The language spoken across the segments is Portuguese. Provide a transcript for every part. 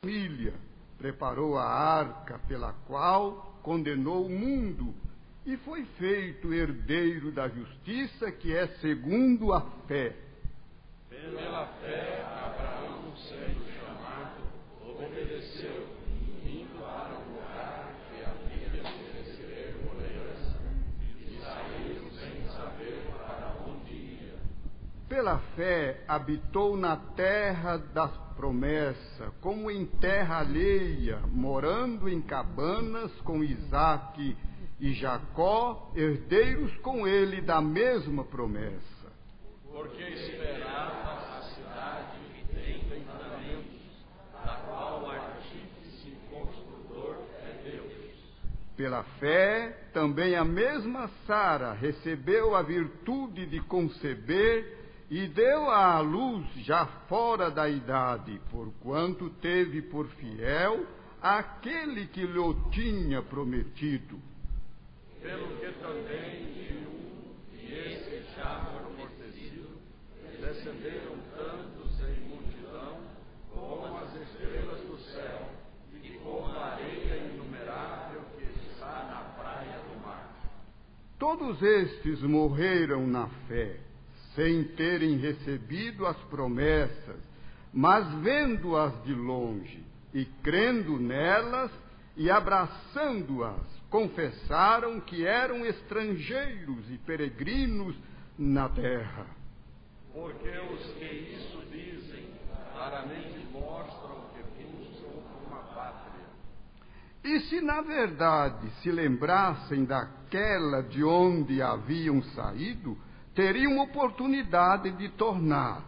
família, preparou a arca pela qual condenou o mundo e foi feito herdeiro da justiça, que é segundo a fé. Pela fé, Abraão, sendo chamado, obedeceu, indo para um lugar que havia de receber por herança, e saiu sem saber para onde ia. Pela fé, habitou na terra da promessa, como em terra alheia, morando em cabanas com Isaque e Jacó, herdeiros com ele da mesma promessa. Porque esperava a cidade que tem fundamentos, da qual o artífice e construtor é Deus. Pela fé, também a mesma Sara recebeu a virtude de conceber e deu à luz já fora da idade, porquanto teve por fiel aquele que lhe tinha prometido. Pelo que também de um, e esse já por amortecido, descenderam tantos em multidão, como as estrelas do céu, e como a areia inumerável que está na praia do mar. Todos estes morreram na fé, sem terem recebido as promessas, mas vendo-as de longe, e crendo nelas, e abraçando-as, confessaram que eram estrangeiros e peregrinos na terra. Porque os que isso dizem, claramente mostram que buscam uma pátria. E se na verdade se lembrassem daquela de onde haviam saído, teriam oportunidade de tornar.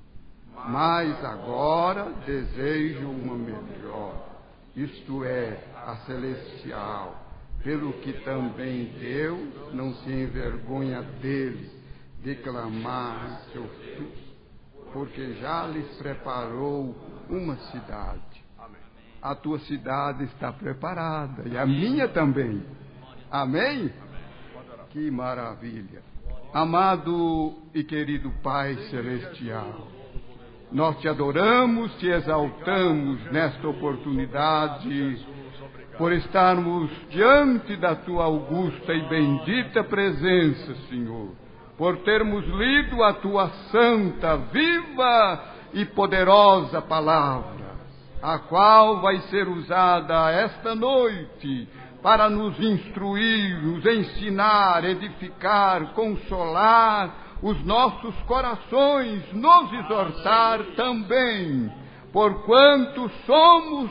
Mas agora desejam uma melhor, isto é, a celestial, pelo que também Deus não se envergonha deles, de clamar seu filho, porque já lhes preparou uma cidade. A tua cidade está preparada, e a minha também. Amém? Que maravilha! Amado e querido Pai Celestial, nós te adoramos, te exaltamos nesta oportunidade, por estarmos diante da tua augusta e bendita presença, Senhor, por termos lido a tua santa, viva e poderosa palavra, a qual vai ser usada esta noite para nos instruir, nos ensinar, edificar, consolar os nossos corações, nos exortar também, porquanto somos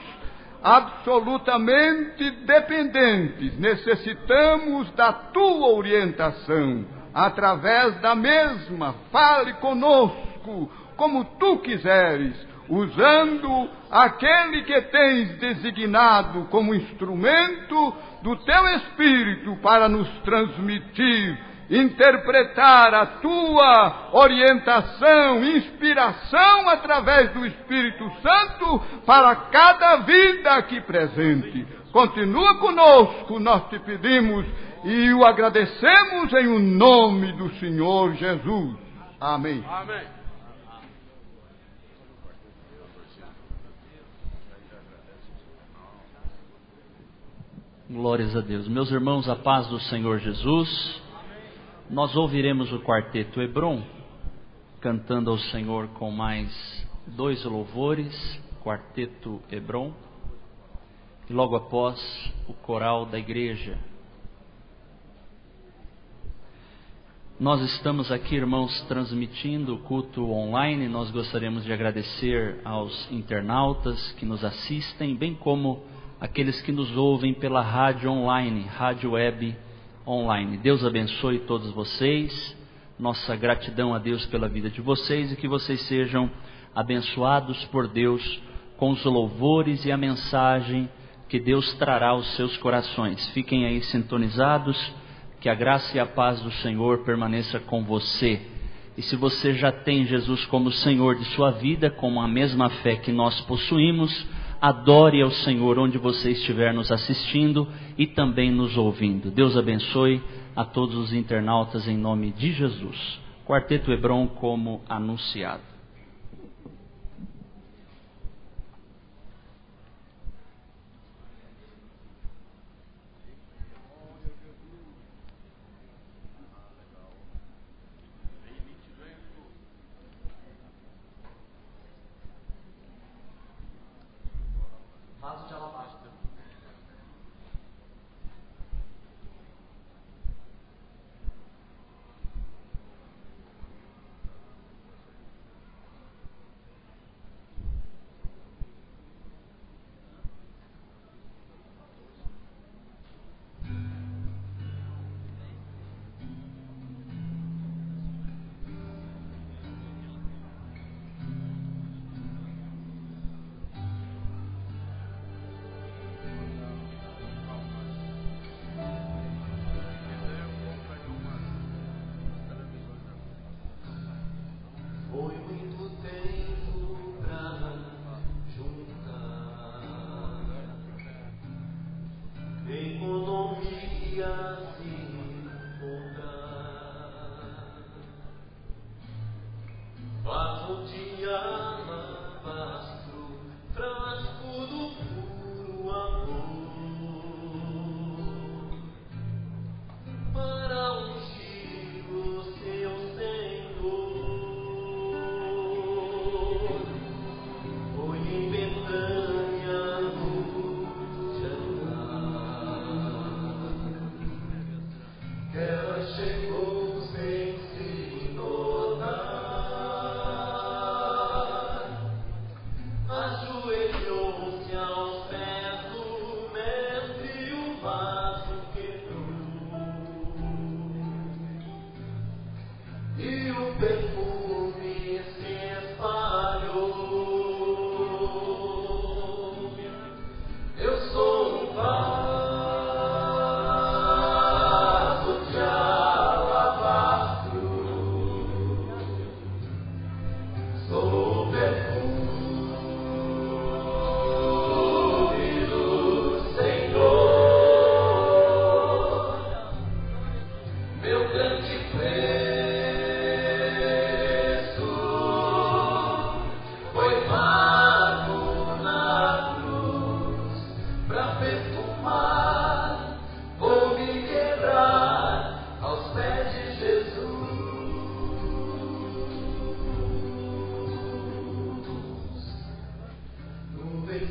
absolutamente dependentes, necessitamos da tua orientação, através da mesma, fale conosco como tu quiseres, usando aquele que tens designado como instrumento do teu Espírito para nos transmitir, interpretar a tua orientação, inspiração através do Espírito Santo para cada vida aqui presente. Continua conosco, nós te pedimos e o agradecemos em o nome do Senhor Jesus. Amém. Amém. Glórias a Deus. Meus irmãos, a paz do Senhor Jesus. Nós ouviremos o quarteto Hebron, cantando ao Senhor com mais 2 louvores, quarteto Hebron, e logo após o coral da igreja. Nós estamos aqui, irmãos, transmitindo o culto online. Nós gostaríamos de agradecer aos internautas que nos assistem, bem como aqueles que nos ouvem pela rádio online, rádio web online. Deus abençoe todos vocês, nossa gratidão a Deus pela vida de vocês e que vocês sejam abençoados por Deus com os louvores e a mensagem que Deus trará aos seus corações. Fiquem aí sintonizados, que a graça e a paz do Senhor permaneça com você. E se você já tem Jesus como Senhor de sua vida, com a mesma fé que nós possuímos, adore ao Senhor onde você estiver nos assistindo e também nos ouvindo. Deus abençoe a todos os internautas em nome de Jesus. Quarteto Hebron como anunciado.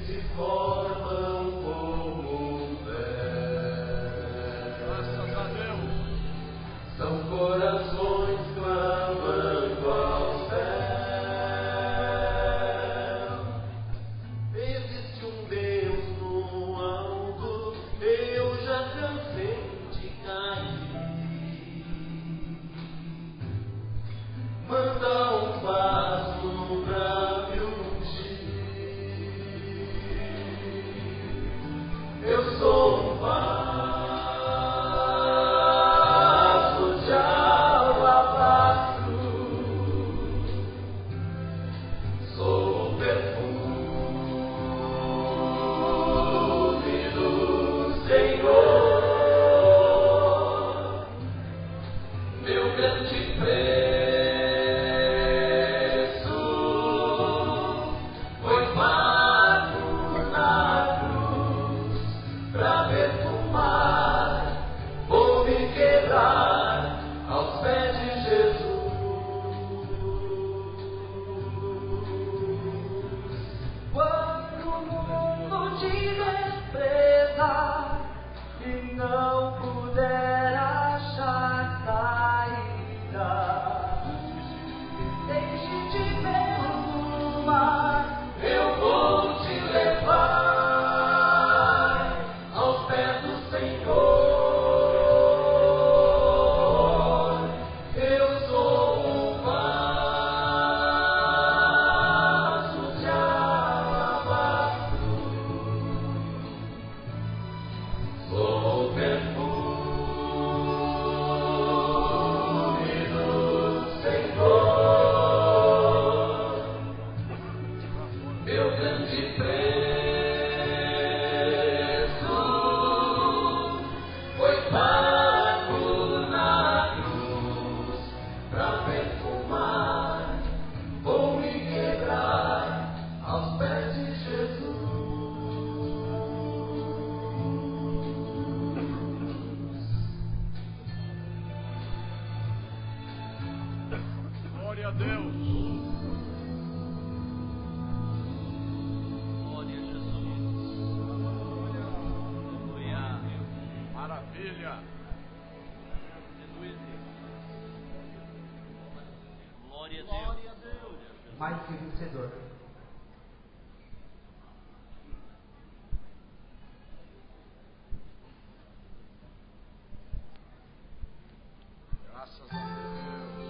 Mais que vencedor. Graças a Deus.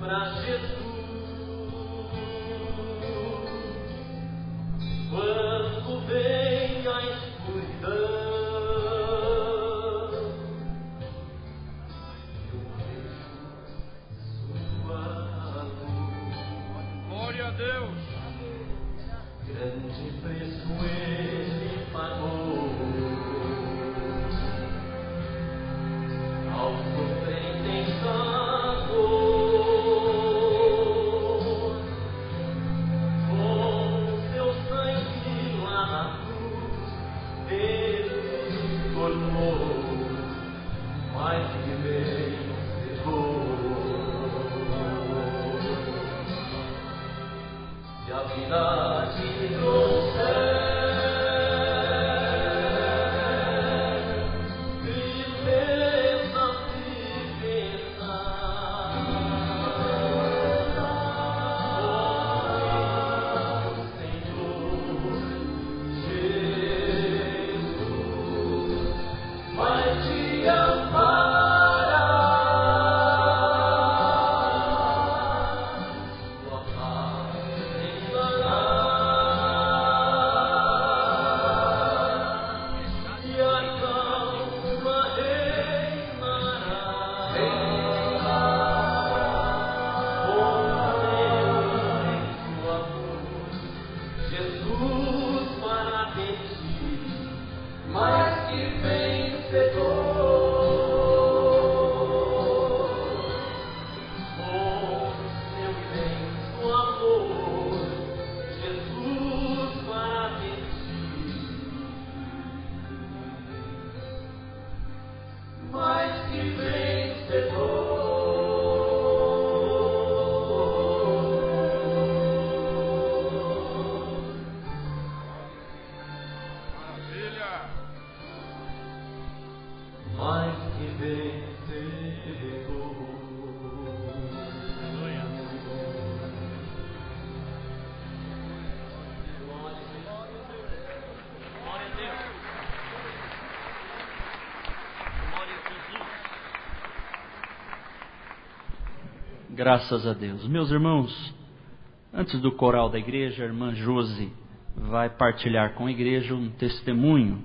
Graças a Deus. Meus irmãos, antes do coral da igreja, a irmã Josi vai partilhar com a igreja um testemunho,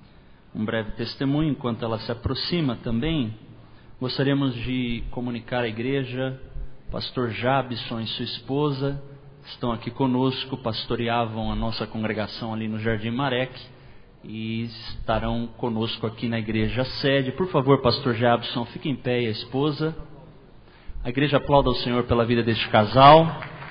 um breve testemunho. Enquanto ela se aproxima também, gostaríamos de comunicar à igreja, pastor Jabson e sua esposa estão aqui conosco, pastoreavam a nossa congregação ali no Jardim Marek e estarão conosco aqui na igreja sede. Por favor, pastor Jabson, fique em pé e a esposa. A igreja aplauda ao Senhor pela vida deste casal.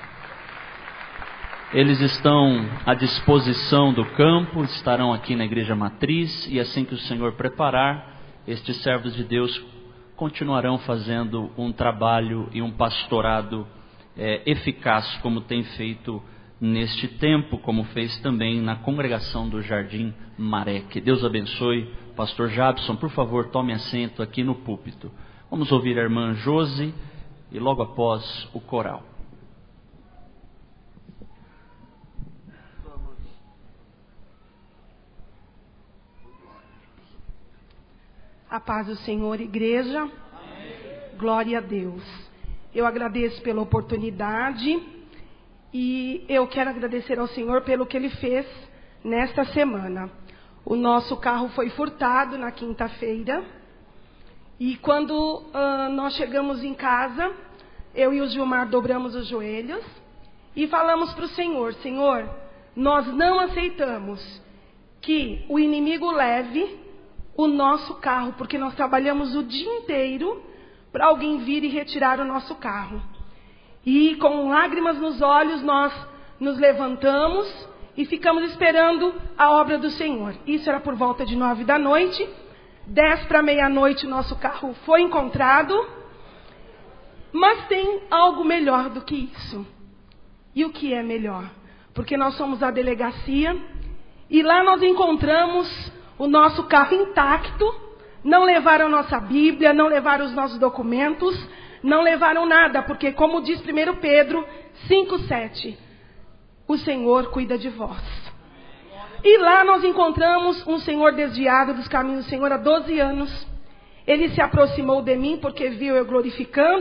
Eles estão à disposição do campo, estarão aqui na igreja matriz, e assim que o Senhor preparar, estes servos de Deus continuarão fazendo um trabalho e um pastorado eficaz, como tem feito neste tempo, como fez também na congregação do Jardim Marek. Deus abençoe. Pastor Jabson, por favor, tome assento aqui no púlpito. Vamos ouvir a irmã Josi e logo após o coral. A paz do Senhor, igreja. Amém. Glória a Deus. Eu agradeço pela oportunidade e eu quero agradecer ao Senhor pelo que Ele fez nesta semana. O nosso carro foi furtado na quinta-feira e quando nós chegamos em casa, eu e o Gilmar dobramos os joelhos e falamos para o Senhor: Senhor, nós não aceitamos que o inimigo leve o nosso carro, porque nós trabalhamos o dia inteiro para alguém vir e retirar o nosso carro. E com lágrimas nos olhos nós nos levantamos e ficamos esperando a obra do Senhor. Isso era por volta de 9 da noite. 10 para meia-noite o nosso carro foi encontrado. Mas tem algo melhor do que isso. E o que é melhor? Porque nós somos a delegacia e lá nós encontramos o nosso carro intacto. Não levaram nossa Bíblia, não levaram os nossos documentos, não levaram nada, porque como diz 1 Pedro 5,7, o Senhor cuida de vós. E lá nós encontramos um senhor desviado dos caminhos do Senhor há 12 anos. Ele se aproximou de mim porque viu eu glorificando,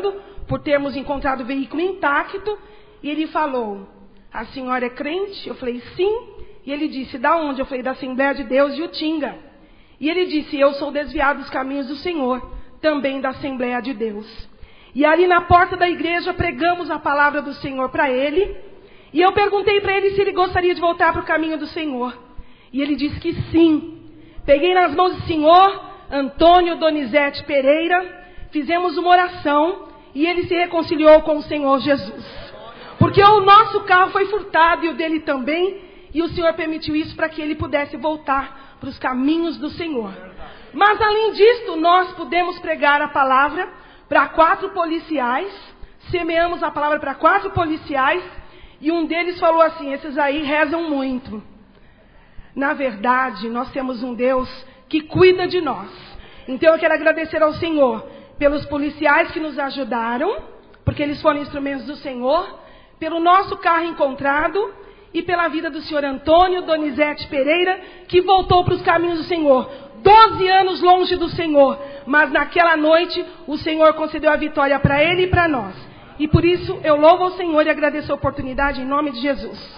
por termos encontrado o veículo intacto. E ele falou: a senhora é crente? Eu falei: sim. E ele disse: da onde? Eu falei: da Assembleia de Deus de Utinga. E ele disse: eu sou desviado dos caminhos do Senhor, também da Assembleia de Deus. E ali na porta da igreja pregamos a palavra do Senhor para ele. E eu perguntei para ele se ele gostaria de voltar para o caminho do Senhor. E ele disse que sim. Peguei nas mãos do senhor Antônio Donizete Pereira, fizemos uma oração e ele se reconciliou com o Senhor Jesus. Porque o nosso carro foi furtado e o dele também, e o Senhor permitiu isso para que ele pudesse voltar para os caminhos do Senhor. Mas além disso, nós pudemos pregar a palavra para 4 policiais, semeamos a palavra para 4 policiais, e um deles falou assim: esses aí rezam muito. Na verdade, nós temos um Deus que cuida de nós. Então eu quero agradecer ao Senhor pelos policiais que nos ajudaram, porque eles foram instrumentos do Senhor, pelo nosso carro encontrado e pela vida do senhor Antônio Donizete Pereira, que voltou para os caminhos do Senhor. 12 anos longe do Senhor, mas naquela noite o Senhor concedeu a vitória para ele e para nós. E por isso eu louvo ao Senhor e agradeço a oportunidade em nome de Jesus.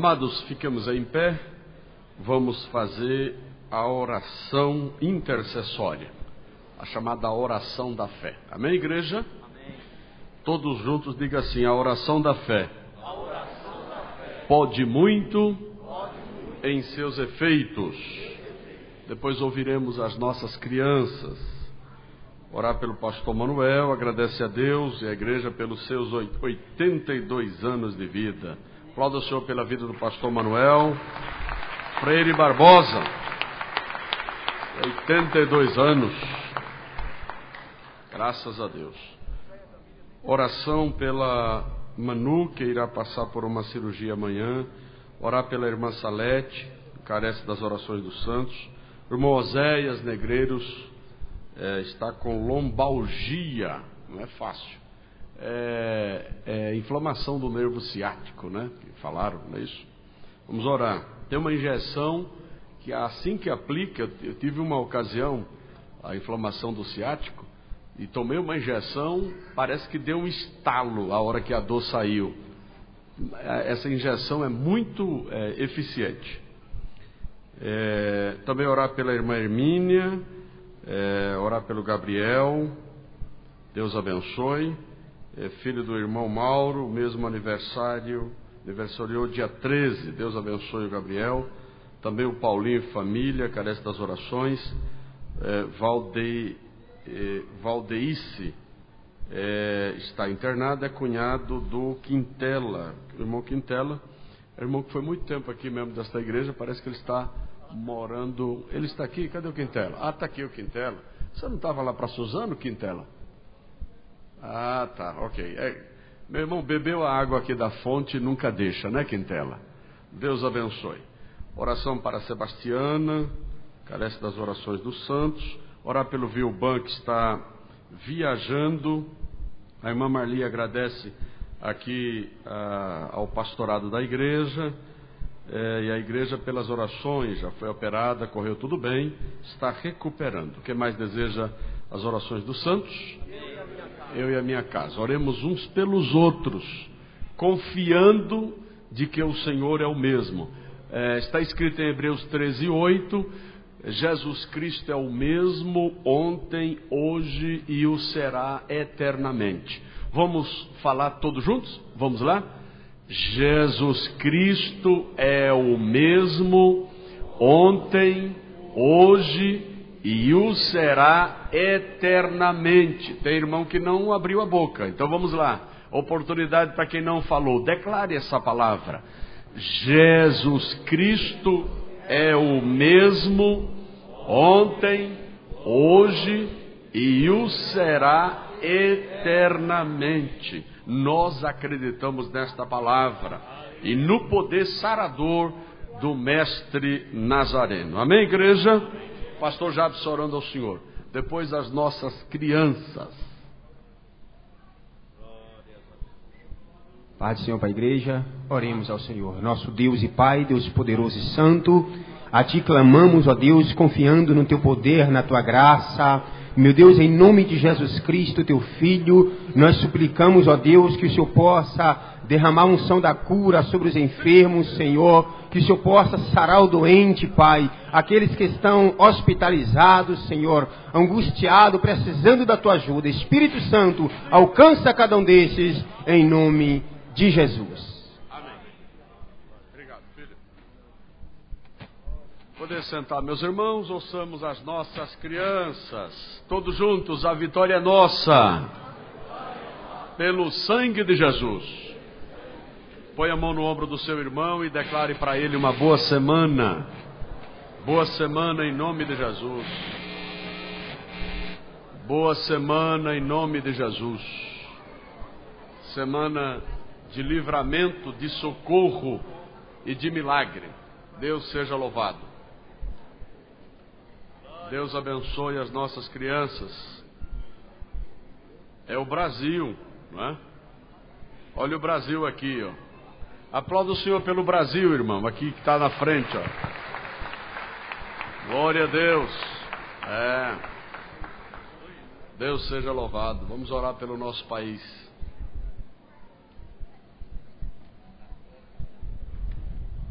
Amados, fiquemos em pé, vamos fazer a oração intercessória, a chamada oração da fé. Amém, igreja? Amém. Todos juntos diga assim: a oração da fé, pode muito em seus efeitos. Depois ouviremos as nossas crianças. Orar pelo pastor Manuel, agradece a Deus e a igreja pelos seus 82 anos de vida. Aplauda o Senhor pela vida do pastor Manuel Freire Barbosa, 82 anos, graças a Deus. Oração pela Manu, que irá passar por uma cirurgia amanhã. Orar pela irmã Salete, que carece das orações dos santos. O irmão Oséias Negreiros está com lombalgia, não é fácil. Inflamação do nervo ciático, né? Que falaram, não é isso? Vamos orar. Tem uma injeção que assim que aplica, eu tive uma ocasião, a inflamação do ciático, e tomei uma injeção, parece que deu um estalo a hora que a dor saiu. Essa injeção é muito eficiente. Também orar pela irmã Hermínia, orar pelo Gabriel, Deus abençoe. Filho do irmão Mauro, mesmo aniversariou dia 13, Deus abençoe o Gabriel. Também o Paulinho e família, carece das orações. Valdeice está internado, é cunhado do Quintela, o irmão Quintela, é irmão que foi muito tempo aqui mesmo desta igreja, parece que ele está morando, ele está aqui, cadê o Quintela? Ah, está aqui o Quintela. Você não estava lá para Suzano, Quintela? Ah, tá, ok. Meu irmão bebeu a água aqui da fonte e nunca deixa, né, Quintela? Deus abençoe. Oração para Sebastiana, carece das orações dos santos. Orar pelo Vilban, que está viajando. A irmã Marli agradece aqui ao pastorado da igreja. E a igreja pelas orações, já foi operada, correu tudo bem, está recuperando. O que mais deseja as orações dos santos? Eu e a minha casa. Oremos uns pelos outros, confiando de que o Senhor é o mesmo. Está escrito em Hebreus 13:8, Jesus Cristo é o mesmo ontem, hoje e o será eternamente. Vamos falar todos juntos? Vamos lá? Jesus Cristo é o mesmo ontem, hoje e o será eternamente. Tem irmão que não abriu a boca, então vamos lá. Oportunidade para quem não falou. Declare essa palavra. Jesus Cristo é o mesmo ontem, hoje e o será eternamente. Nós acreditamos nesta palavra e no poder sarador do Mestre Nazareno. Amém, igreja? Pastor Jabson orando ao Senhor. Depois as nossas crianças. Paz do Senhor para a igreja. Oremos ao Senhor. Nosso Deus e Pai, Deus poderoso e santo, a Ti clamamos, ó Deus, confiando no Teu poder, na Tua graça. Meu Deus, em nome de Jesus Cristo, Teu Filho, nós suplicamos, ó Deus, que o Senhor possa derramar a unção da cura sobre os enfermos, Senhor, que o Senhor possa sarar o doente, Pai, aqueles que estão hospitalizados, Senhor, angustiados, precisando da Tua ajuda. Espírito Santo, alcança cada um desses, em nome de Jesus. Amém. Obrigado, filho. Poder sentar, meus irmãos, ouçamos as nossas crianças. Todos juntos, a vitória é nossa. Pelo sangue de Jesus. Põe a mão no ombro do seu irmão e declare para ele uma boa semana. Boa semana em nome de Jesus. Boa semana em nome de Jesus. Semana de livramento, de socorro e de milagre. Deus seja louvado. Deus abençoe as nossas crianças. É o Brasil, não é? Olha o Brasil aqui, ó. Aplauda o Senhor pelo Brasil, irmão, aqui que está na frente, ó. Glória a Deus. Deus seja louvado. Vamos orar pelo nosso país.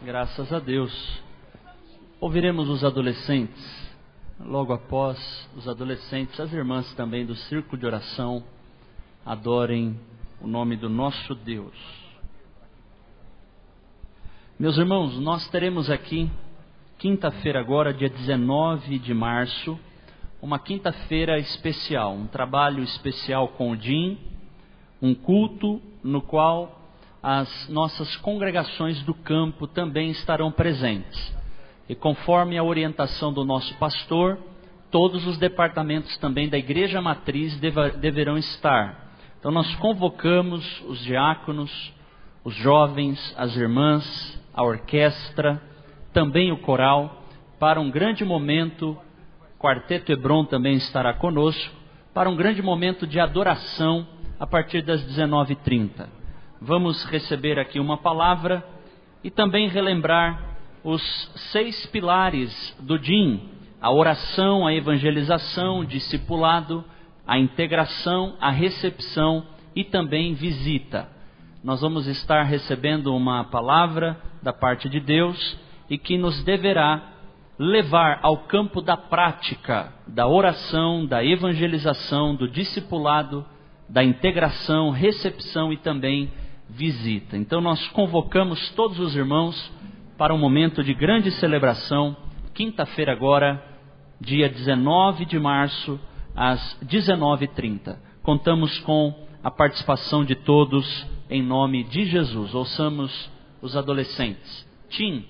Graças a Deus. Ouviremos os adolescentes. Logo após os adolescentes, as irmãs também do Círculo de Oração adorem o nome do nosso Deus. Meus irmãos, nós teremos aqui, quinta-feira agora, dia 19 de março, uma quinta-feira especial, um trabalho especial com o DIN, um culto no qual as nossas congregações do campo também estarão presentes. E conforme a orientação do nosso pastor, todos os departamentos também da Igreja Matriz deverão estar. Então nós convocamos os diáconos, os jovens, as irmãs, a orquestra, também o coral, para um grande momento. Quarteto Hebron também estará conosco, para um grande momento de adoração a partir das 19h30. Vamos receber aqui uma palavra e também relembrar os 6 pilares do DIN: a oração, a evangelização, o discipulado, a integração, a recepção e também visita. Nós vamos estar recebendo uma palavra da parte de Deus e que nos deverá levar ao campo da prática, da oração, da evangelização, do discipulado, da integração, recepção e também visita. Então nós convocamos todos os irmãos para um momento de grande celebração, quinta-feira agora, dia 19 de março, às 19h30. Contamos com a participação de todos em nome de Jesus. Ouçamos os adolescentes. Tim.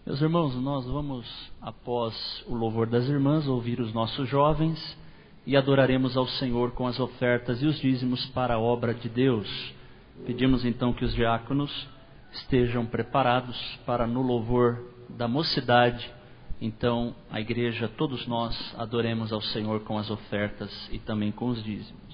Meus irmãos, nós vamos, após o louvor das irmãs, ouvir os nossos jovens e adoraremos ao Senhor com as ofertas e os dízimos para a obra de Deus. Pedimos então que os diáconos estejam preparados para, no louvor da mocidade, então a igreja, todos nós, adoremos ao Senhor com as ofertas e também com os dízimos.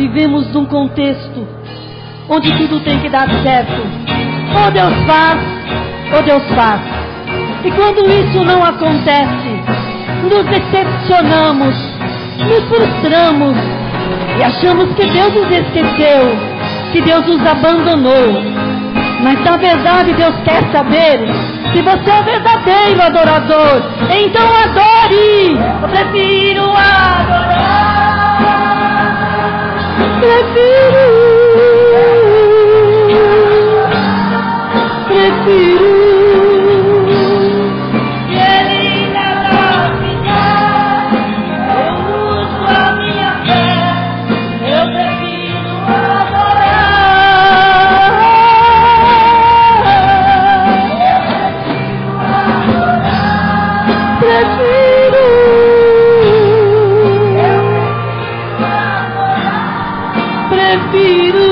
vivemos num contexto onde tudo tem que dar certo. Ou Deus faz, ou Deus faz. E quando isso não acontece, nos decepcionamos, nos frustramos e achamos que Deus nos esqueceu, que Deus nos abandonou. Mas na verdade Deus quer saber se você é verdadeiro adorador. Então adore. Eu prefiro adorar. Prefiro. E Ele nada me dá. Eu uso a minha fé. Eu prefiro adorar. Prefiro. Prefiro.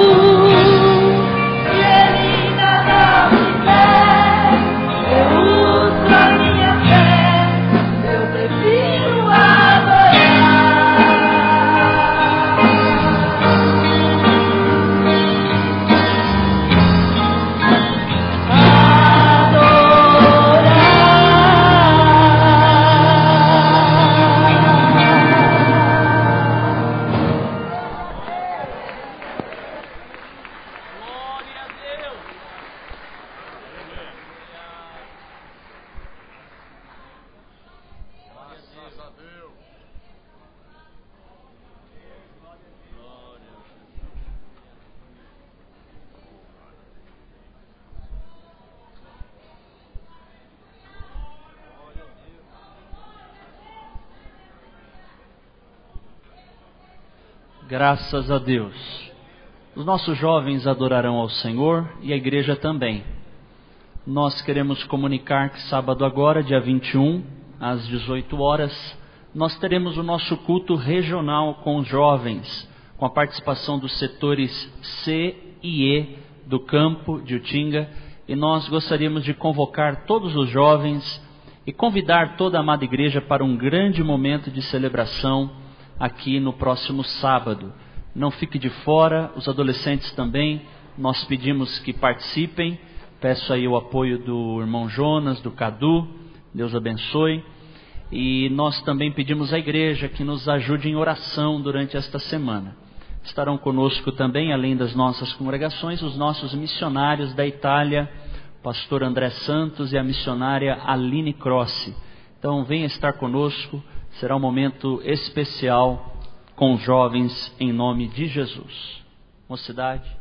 Graças a Deus. Os nossos jovens adorarão ao Senhor e a igreja também. Nós queremos comunicar que sábado agora, dia 21, às 18 horas, nós teremos o nosso culto regional com os jovens, com a participação dos setores C e E do campo de Utinga, e nós gostaríamos de convocar todos os jovens e convidar toda a amada igreja para um grande momento de celebração aqui no próximo sábado. Não fique de fora, os adolescentes também, nós pedimos que participem. Peço aí o apoio do irmão Jonas, do Cadu, Deus abençoe. E nós também pedimos à igreja que nos ajude em oração durante esta semana. Estarão conosco também, além das nossas congregações, os nossos missionários da Itália, pastor André Santos e a missionária Aline Crossi. Então venha estar conosco. Será um momento especial com os jovens em nome de Jesus. Mocidade.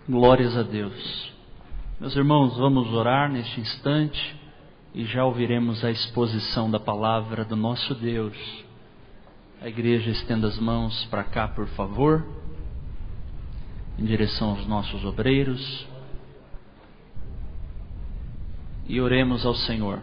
Glórias a Deus. Meus irmãos, vamos orar neste instante e já ouviremos a exposição da palavra do nosso Deus. A igreja estenda as mãos para cá, por favor, em direção aos nossos obreiros, e oremos ao Senhor.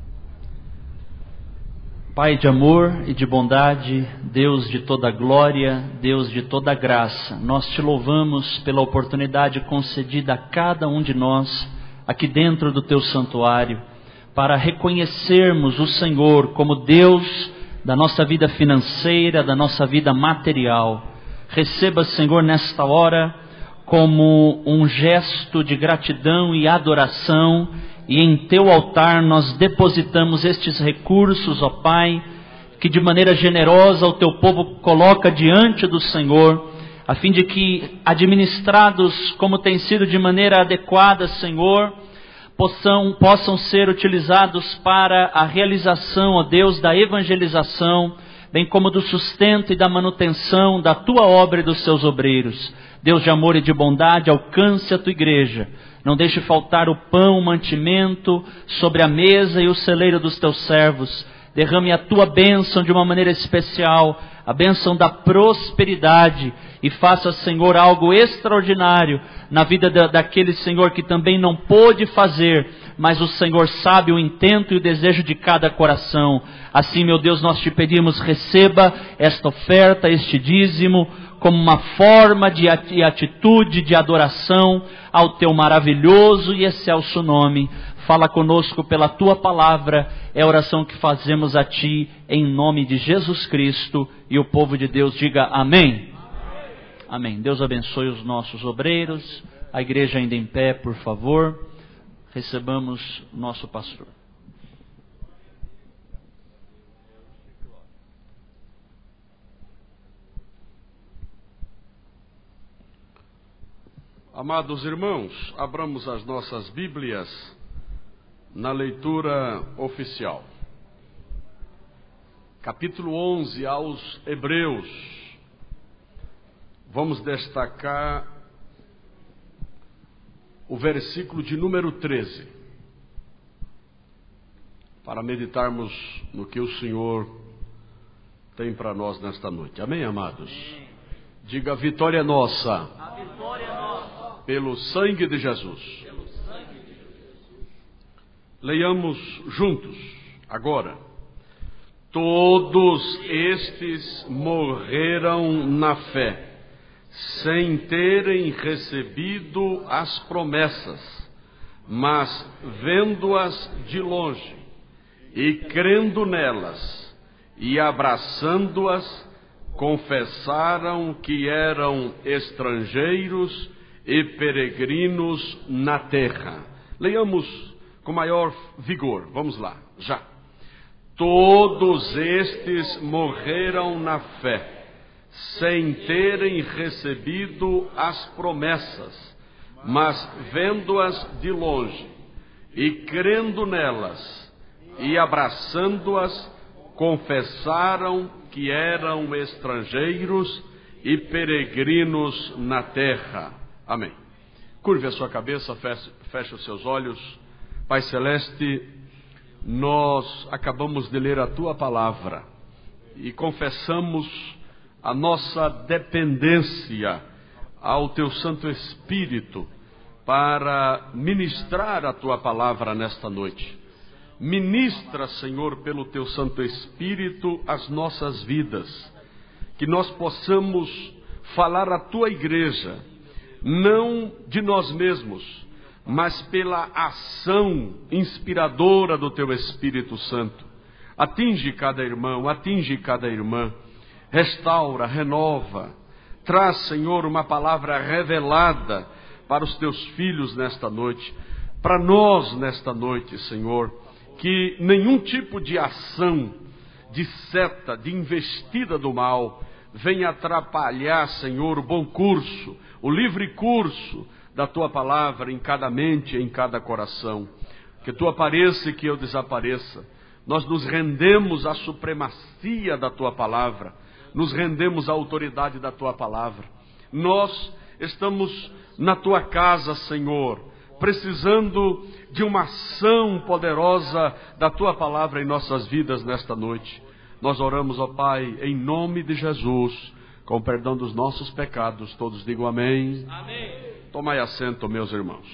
Pai de amor e de bondade, Deus de toda glória, Deus de toda graça, nós te louvamos pela oportunidade concedida a cada um de nós, aqui dentro do teu santuário, para reconhecermos o Senhor como Deus da nossa vida financeira, da nossa vida material. Receba, Senhor, nesta hora, como um gesto de gratidão e adoração, e em teu altar nós depositamos estes recursos, ó Pai, que de maneira generosa o teu povo coloca diante do Senhor, a fim de que, administrados como tem sido de maneira adequada, Senhor, possam ser utilizados para a realização, ó Deus, da evangelização, bem como do sustento e da manutenção da tua obra e dos seus obreiros. Deus de amor e de bondade, alcance a tua igreja. Não deixe faltar o pão, o mantimento sobre a mesa e o celeiro dos teus servos. Derrame a tua bênção de uma maneira especial, a bênção da prosperidade, e faça, Senhor, algo extraordinário na vida daquele, Senhor, que também não pôde fazer, mas o Senhor sabe o intento e o desejo de cada coração. Assim, meu Deus, nós te pedimos, receba esta oferta, este dízimo, como uma forma de atitude, de adoração ao teu maravilhoso e excelso nome. Fala conosco pela tua palavra, é a oração que fazemos a ti, em nome de Jesus Cristo, e o povo de Deus diga amém. Amém. Deus abençoe os nossos obreiros, a igreja ainda em pé, por favor, recebamos nosso pastor. Amados irmãos, abramos as nossas Bíblias na leitura oficial. Capítulo 11 aos Hebreus. Vamos destacar o versículo de número 13, para meditarmos no que o Senhor tem para nós nesta noite. Amém, amados? Diga: a vitória é nossa. A vitória é nossa. Pelo sangue de Jesus. Leiamos juntos, agora. Todos estes morreram na fé, sem terem recebido as promessas, mas vendo-as de longe, e crendo nelas, e abraçando-as, confessaram que eram estrangeiros e peregrinos na terra. Leiamos com maior vigor. Vamos lá, já. Todos estes morreram na fé, sem terem recebido as promessas, mas vendo-as de longe, e crendo nelas, e abraçando-as, confessaram que eram estrangeiros e peregrinos na terra. Amém. Curve a sua cabeça, feche os seus olhos. Pai Celeste, nós acabamos de ler a Tua palavra e confessamos a nossa dependência ao Teu Santo Espírito para ministrar a Tua palavra nesta noite. Ministra, Senhor, pelo Teu Santo Espírito as nossas vidas, que nós possamos falar à Tua igreja, não de nós mesmos, mas pela ação inspiradora do Teu Espírito Santo. Atinge cada irmão, atinge cada irmã, restaura, renova, traz, Senhor, uma palavra revelada para os Teus filhos nesta noite, para nós nesta noite, Senhor, que nenhum tipo de ação, de seta, de investida do mal, venha atrapalhar, Senhor, o bom curso, o livre curso da Tua palavra em cada mente e em cada coração. Que Tu apareça e que eu desapareça. Nós nos rendemos à supremacia da Tua palavra, nos rendemos à autoridade da Tua palavra. Nós estamos na tua casa, Senhor, precisando de uma ação poderosa da tua palavra em nossas vidas nesta noite. Nós oramos, ó Pai, em nome de Jesus, com perdão dos nossos pecados. Todos digam amém. Amém. Tomai assento, meus irmãos.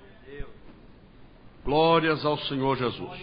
Glórias ao Senhor Jesus.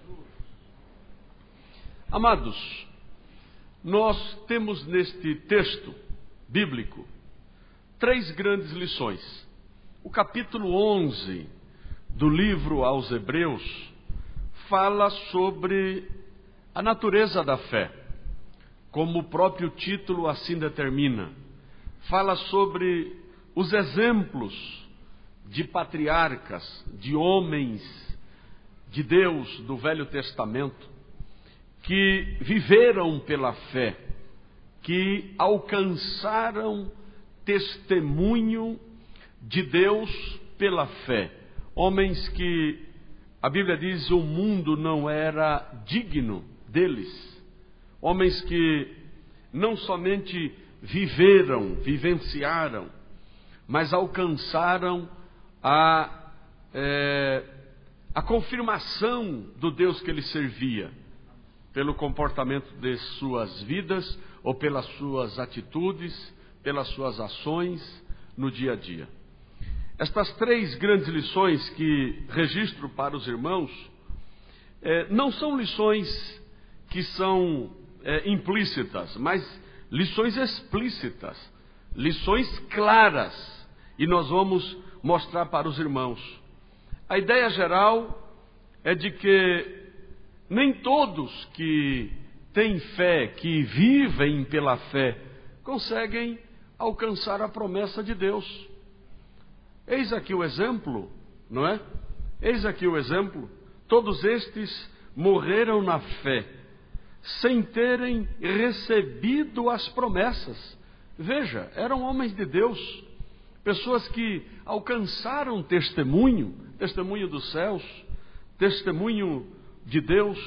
Amados, nós temos neste texto bíblico 3 grandes lições. O capítulo 11 do livro aos Hebreus fala sobre a natureza da fé, como o próprio título assim determina. Fala sobre os exemplos de patriarcas, de homens de Deus do Velho Testamento, que viveram pela fé, que alcançaram testemunho de Deus pela fé. Homens que, a Bíblia diz, o mundo não era digno deles. Homens que não somente vivenciaram, mas alcançaram a confirmação do Deus que ele servia, pelo comportamento de suas vidas, ou pelas suas atitudes, pelas suas ações no dia a dia. Estas 3 grandes lições que registro para os irmãos, não são lições que são implícitas, mas lições explícitas, lições claras, e nós vamos mostrar para os irmãos. A ideia geral é de que nem todos que têm fé, que vivem pela fé, conseguem alcançar a promessa de Deus. Eis aqui o exemplo, não é? Eis aqui o exemplo. Todos estes morreram na fé, sem terem recebido as promessas. Veja, eram homens de Deus, pessoas que alcançaram testemunho dos céus, testemunho de Deus,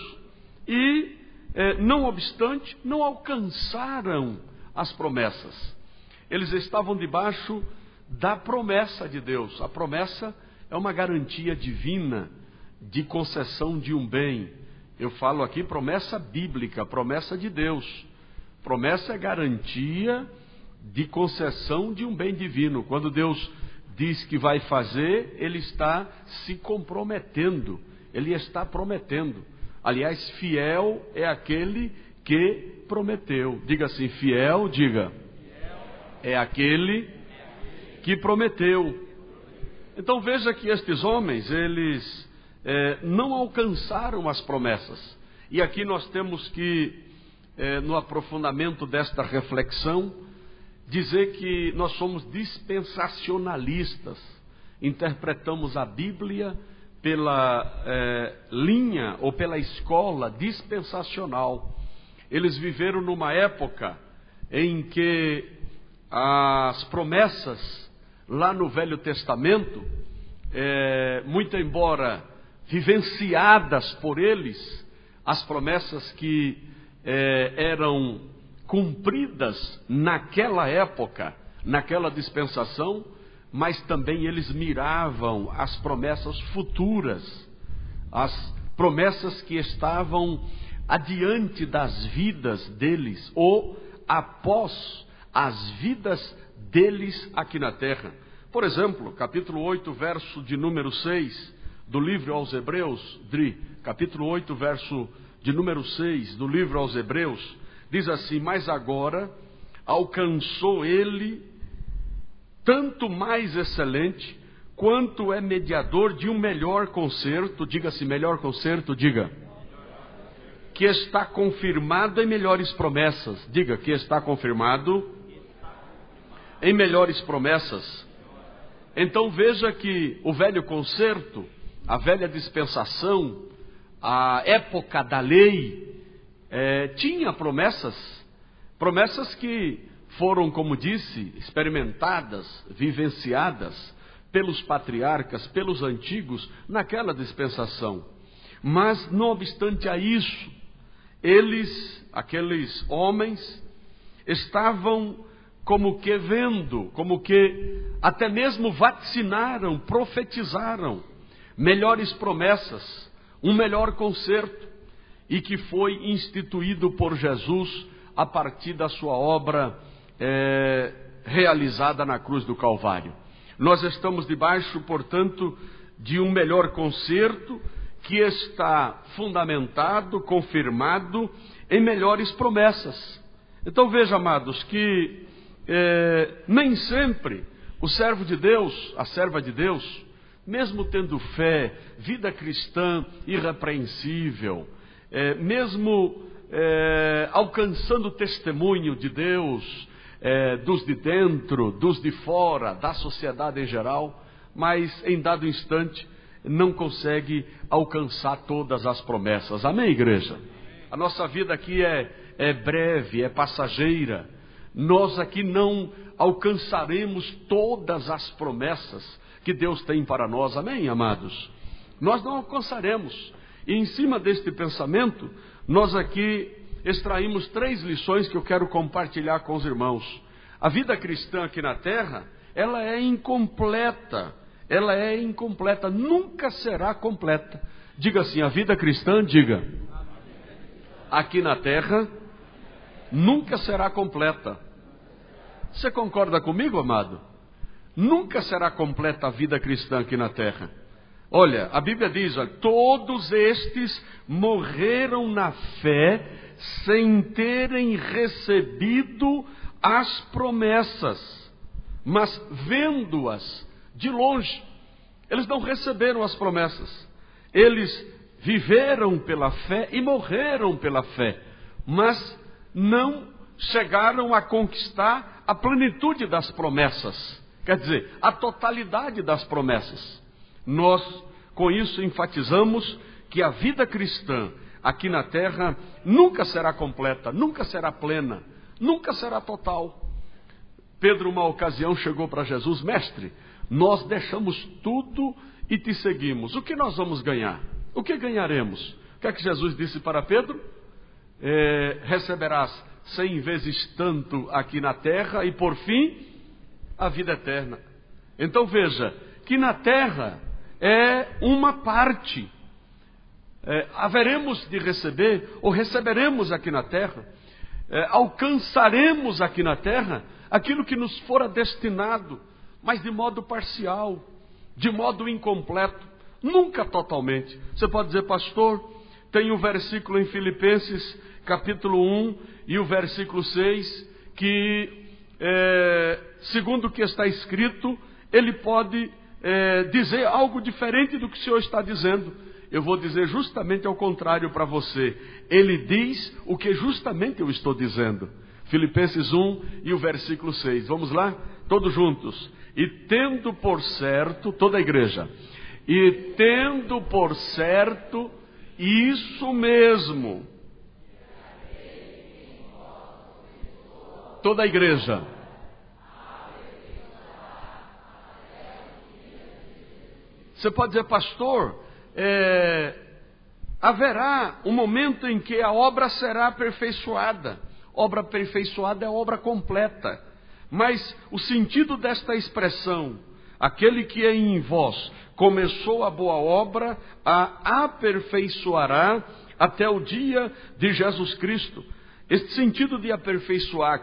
e, não obstante, não alcançaram as promessas. Eles estavam debaixo da promessa de Deus. A promessa é uma garantia divina de concessão de um bem. Eu falo aqui promessa bíblica, promessa de Deus. Promessa é garantia de concessão de um bem divino. Quando Deus diz que vai fazer, Ele está se comprometendo, Ele está prometendo. Aliás, fiel é aquele que prometeu. Diga assim, fiel, diga. É aquele que prometeu. Então veja que estes homens, eles não alcançaram as promessas. E aqui nós temos que, no aprofundamento desta reflexão, dizer que nós somos dispensacionalistas. Interpretamos a Bíblia pela linha ou pela escola dispensacional. Eles viveram numa época em que as promessas lá no Velho Testamento, muito embora vivenciadas por eles, as promessas que eram cumpridas naquela época, naquela dispensação, mas também eles miravam as promessas futuras, as promessas que estavam adiante das vidas deles, ou após as vidas deles aqui na terra. Por exemplo, capítulo 8, verso de número 6, do livro aos Hebreus, capítulo 8, verso de número 6, do livro aos Hebreus, diz assim: mas agora alcançou ele tanto mais excelente, quanto é mediador de um melhor concerto, diga-se melhor concerto, diga, que está confirmado em melhores promessas, diga, que está confirmado em melhores promessas. Então veja que o velho concerto, a velha dispensação, a época da lei, tinha promessas que foram, como disse, experimentadas, vivenciadas pelos patriarcas, pelos antigos, naquela dispensação. Mas, não obstante a isso, aqueles homens, estavam como que vendo, como que até mesmo vaticinaram, profetizaram melhores promessas, um melhor concerto, e que foi instituído por Jesus a partir da sua obra realizada na cruz do Calvário. Nós estamos debaixo, portanto, de um melhor concerto que está fundamentado, confirmado em melhores promessas. Então veja, amados, que nem sempre o servo de Deus, a serva de Deus, mesmo tendo fé, vida cristã irrepreensível, mesmo alcançando o testemunho de Deus, dos de dentro, dos de fora, da sociedade em geral, mas em dado instante não consegue alcançar todas as promessas. Amém, igreja? A nossa vida aqui é breve, é passageira. Nós aqui não alcançaremos todas as promessas que Deus tem para nós. Amém, amados? Nós não alcançaremos. E em cima deste pensamento, nós aqui extraímos 3 lições que eu quero compartilhar com os irmãos. A vida cristã aqui na terra, ela é incompleta. Ela é incompleta, nunca será completa. Diga assim, a vida cristã, diga, aqui na terra, nunca será completa. Você concorda comigo, amado? Nunca será completa a vida cristã aqui na terra. Olha, a Bíblia diz, olha, todos estes morreram na fé sem terem recebido as promessas, mas vendo-as de longe. Eles não receberam as promessas. Eles viveram pela fé e morreram pela fé, mas não chegaram a conquistar a plenitude das promessas. Quer dizer, a totalidade das promessas. Nós, com isso, enfatizamos que a vida cristã aqui na terra nunca será completa, nunca será plena, nunca será total. Pedro, uma ocasião, chegou para Jesus: mestre, nós deixamos tudo e te seguimos. O que nós vamos ganhar? O que ganharemos? O que é que Jesus disse para Pedro? Receberás 100 vezes tanto aqui na terra e, por fim, a vida eterna. Então veja, que na terra é uma parte. Haveremos de receber, ou receberemos aqui na terra, alcançaremos aqui na terra aquilo que nos fora destinado, mas de modo parcial, de modo incompleto, nunca totalmente. Você pode dizer, pastor, tem um versículo em Filipenses, capítulo 1, e o versículo 6, que, segundo o que está escrito, ele pode dizer algo diferente do que o Senhor está dizendo. Eu vou dizer justamente ao contrário para você. Ele diz o que justamente eu estou dizendo. Filipenses 1 e o versículo 6. Vamos lá? Todos juntos. E tendo por certo, toda a igreja, e tendo por certo isso mesmo, toda a igreja, você pode dizer, pastor, haverá um momento em que a obra será aperfeiçoada. Obra aperfeiçoada é obra completa. Mas o sentido desta expressão, aquele que é em vós começou a boa obra, a aperfeiçoará até o dia de Jesus Cristo. Este sentido de aperfeiçoar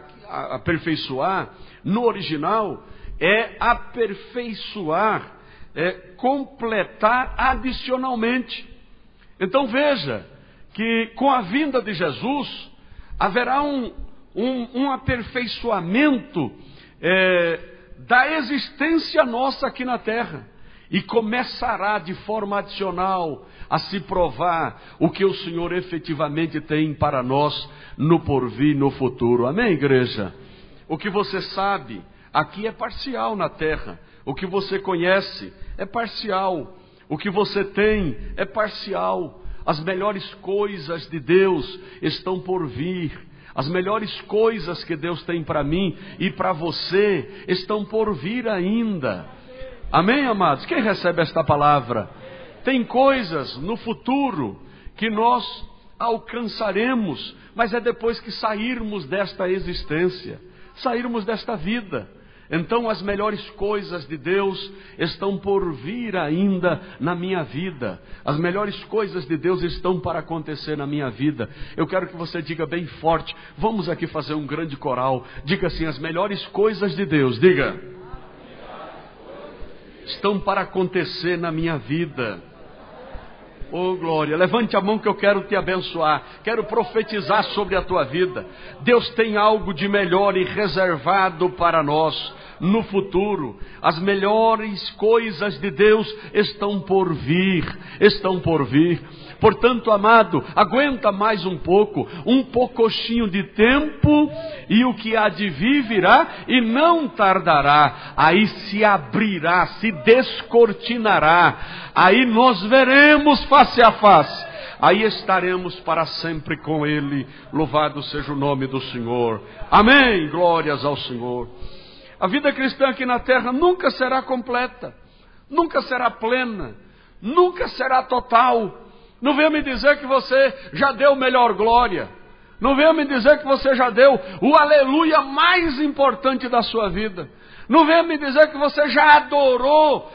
no original é aperfeiçoar, completar adicionalmente. Então veja que com a vinda de Jesus haverá um aperfeiçoamento da existência nossa aqui na terra, e começará de forma adicional a se provar o que o Senhor efetivamente tem para nós no porvir, no futuro. Amém, igreja? O que você sabe aqui é parcial na terra, o que você conhece é parcial, o que você tem é parcial. As melhores coisas de Deus estão por vir. As melhores coisas que Deus tem para mim e para você estão por vir ainda. Amém, amados? Quem recebe esta palavra? Tem coisas no futuro que nós alcançaremos, mas é depois que sairmos desta existência, sairmos desta vida. então as melhores coisas de Deus estão por vir ainda na minha vida. As melhores coisas de Deus estão para acontecer na minha vida. Eu quero que você diga bem forte, vamos aqui fazer um grande coral. Diga assim, as melhores coisas de Deus, diga, estão para acontecer na minha vida. Oh glória, levante a mão que eu quero te abençoar, quero profetizar sobre a tua vida. Deus tem algo de melhor e reservado para nós no futuro. As melhores coisas de Deus estão por vir, estão por vir. Portanto, amado, aguenta mais um poucochinho de tempo, e o que há de vir virá e não tardará. Aí se abrirá, se descortinará, aí nós veremos face a face, aí estaremos para sempre com Ele. Louvado seja o nome do Senhor. Amém, glórias ao Senhor. A vida cristã aqui na terra nunca será completa, nunca será plena, nunca será total. Não venha me dizer que você já deu melhor glória. Não venha me dizer que você já deu o aleluia mais importante da sua vida. Não venha me dizer que você já adorou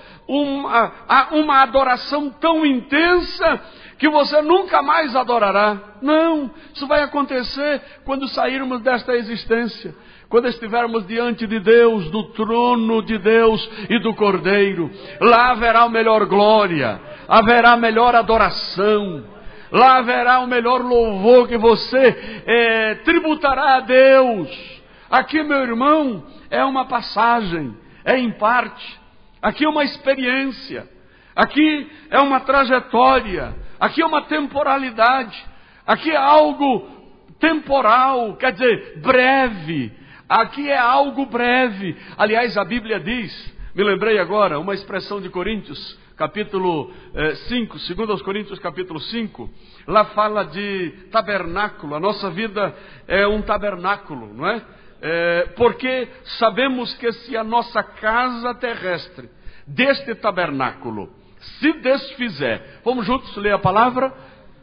uma adoração tão intensa que você nunca mais adorará. Não, isso vai acontecer quando sairmos desta existência. Quando estivermos diante de Deus, do trono de Deus e do Cordeiro, lá haverá o melhor glória, haverá melhor adoração, lá haverá o melhor louvor que você tributará a Deus. Aqui, meu irmão, é uma passagem, é em parte. Aqui é uma experiência, aqui é uma trajetória, aqui é uma temporalidade, aqui é algo temporal, quer dizer, breve. Aqui é algo breve. Aliás, a Bíblia diz, me lembrei agora, uma expressão de Coríntios, capítulo 5, 2 Coríntios capítulo 5, lá fala de tabernáculo. A nossa vida é um tabernáculo, não é? Porque sabemos que se a nossa casa terrestre deste tabernáculo se desfizer, vamos juntos ler a palavra?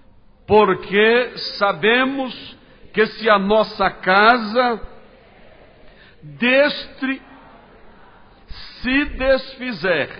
Porque sabemos que se a nossa casa se desfizer,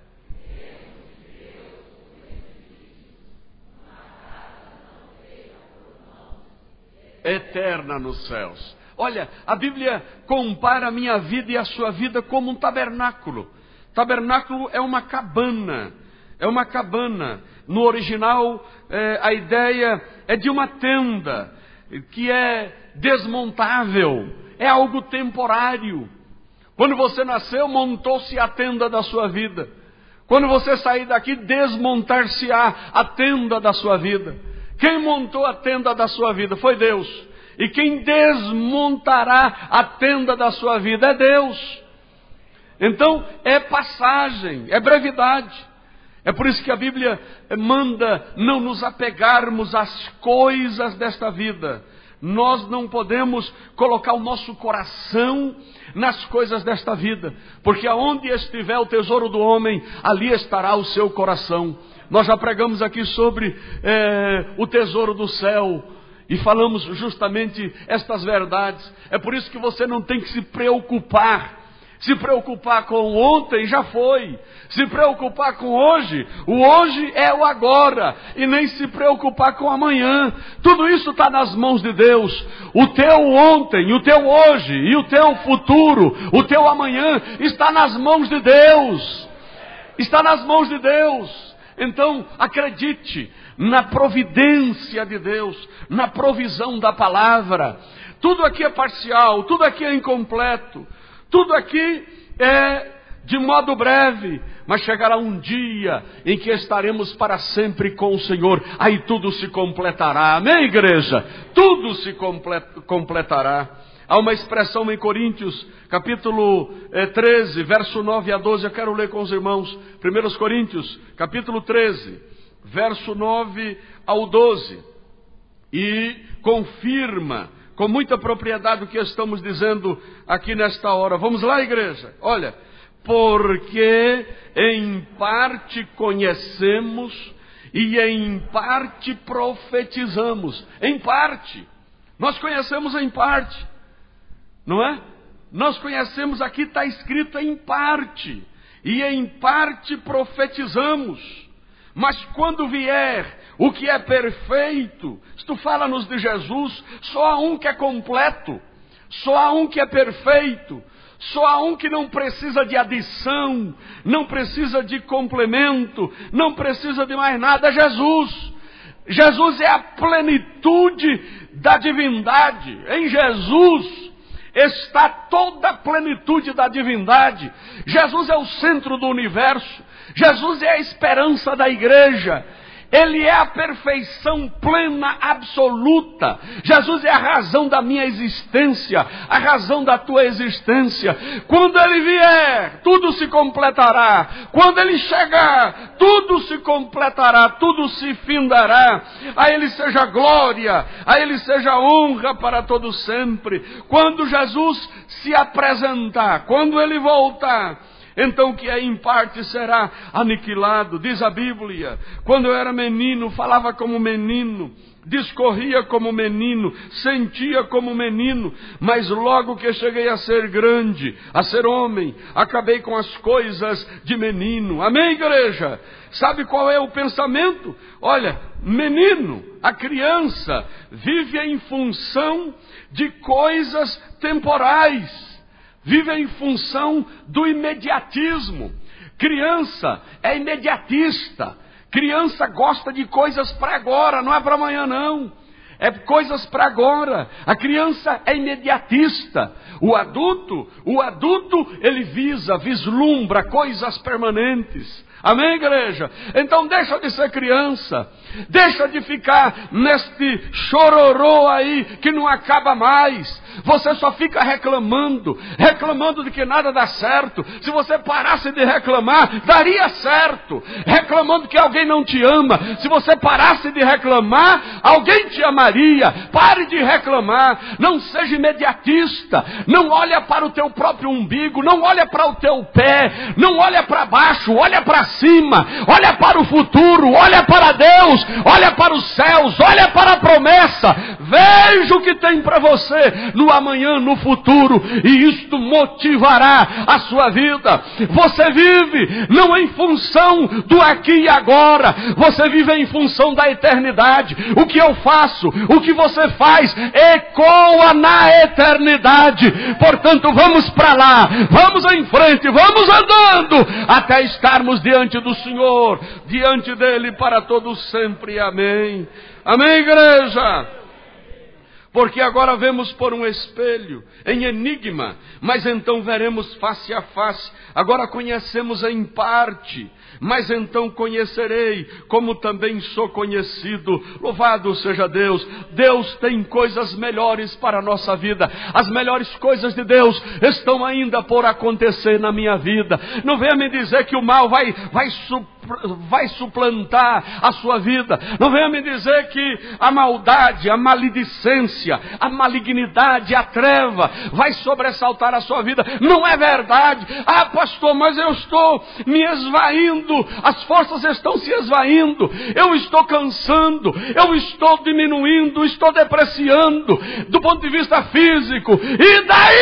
eterna nos céus. Olha, a Bíblia compara a minha vida e a sua vida como um tabernáculo. Tabernáculo é uma cabana. É uma cabana. No original, a ideia é de uma tenda que é desmontável. É algo temporário. Quando você nasceu, montou-se a tenda da sua vida. Quando você sair daqui, desmontar-se-á a tenda da sua vida. Quem montou a tenda da sua vida foi Deus. E quem desmontará a tenda da sua vida é Deus. Então, é passagem, é brevidade. É por isso que a Bíblia manda não nos apegarmos às coisas desta vida. Nós não podemos colocar o nosso coração nas coisas desta vida, porque aonde estiver o tesouro do homem, ali estará o seu coração. Nós já pregamos aqui sobre o tesouro do céu e falamos justamente estas verdades. É por isso que você não tem que se preocupar. Se preocupar com ontem já foi. Se preocupar com hoje, o hoje é o agora. E nem se preocupar com amanhã. Tudo isso está nas mãos de Deus. O teu ontem, o teu hoje e o teu futuro, o teu amanhã está nas mãos de Deus. Está nas mãos de Deus. Então, acredite na providência de Deus, na provisão da palavra. Tudo aqui é parcial, tudo aqui é incompleto. Tudo aqui é de modo breve, mas chegará um dia em que estaremos para sempre com o Senhor. Aí tudo se completará. Amém, igreja? Tudo se completará. Há uma expressão em Coríntios, capítulo 13, verso 9 a 12. Eu quero ler com os irmãos. 1 Coríntios, capítulo 13, verso 9 ao 12. E confirma com muita propriedade o que estamos dizendo aqui nesta hora. Vamos lá, igreja? Olha, porque em parte conhecemos e em parte profetizamos. Em parte. Nós conhecemos em parte. Não é? nós conhecemos aqui, está escrito em parte, e em parte profetizamos. Mas quando vier o que é perfeito, se tu fala-nos de Jesus, só há um que é completo, só há um que é perfeito, só há um que não precisa de adição, não precisa de complemento, não precisa de mais nada, é Jesus. Jesus é a plenitude da divindade. Em Jesus está toda a plenitude da divindade. Jesus é o centro do universo. Jesus é a esperança da igreja. Ele é a perfeição plena, absoluta. Jesus é a razão da minha existência, a razão da tua existência. Quando Ele vier, tudo se completará. Quando Ele chegar, tudo se completará, tudo se findará. A Ele seja glória, a Ele seja honra para todo sempre. Quando Jesus se apresentar, quando Ele voltar, então o que é em parte será aniquilado. Diz a Bíblia, quando eu era menino, falava como menino, discorria como menino, sentia como menino, mas logo que cheguei a ser grande, a ser homem, acabei com as coisas de menino. Amém, igreja? Sabe qual é o pensamento? Olha, menino, a criança, vive em função de coisas temporais. Vive em função do imediatismo. Criança é imediatista. Criança gosta de coisas para agora, não é para amanhã não. É coisas para agora. A criança é imediatista. O adulto, ele vislumbra coisas permanentes. Amém, igreja? Então deixa de ser criança. Deixa de ficar neste chororô aí que não acaba mais. Você só fica reclamando de que nada dá certo. Se você parasse de reclamar, daria certo. Reclamando que alguém não te ama. Se você parasse de reclamar, alguém te amaria. Pare de reclamar. Não seja imediatista. Não olha para o teu próprio umbigo. Não olha para o teu pé. Não olha para baixo. Olha para cima. Olha para o futuro. Olha para Deus. Olha para os céus. Olha para a promessa. Veja o que tem para você no amanhã, no futuro, e isto motivará a sua vida. Você vive não em função do aqui e agora, você vive em função da eternidade. O que eu faço, o que você faz, ecoa na eternidade. Portanto, vamos para lá, vamos em frente, vamos andando, até estarmos diante do Senhor, diante dele para todo sempre. Amém. Amém, igreja? Porque agora vemos por um espelho, em enigma, mas então veremos face a face. Agora conhecemos em parte, mas então conhecerei, como também sou conhecido. Louvado seja Deus. Deus tem coisas melhores para a nossa vida. As melhores coisas de Deus estão ainda por acontecer na minha vida. Não venha me dizer que o mal vai suplantar a sua vida. Não venha me dizer que a maldade, a maledicência, a malignidade, a treva vai sobressaltar a sua vida. Não é verdade. Ah, pastor, mas eu estou me esvaindo, as forças estão se esvaindo, eu estou cansando, eu estou diminuindo, estou depreciando do ponto de vista físico. E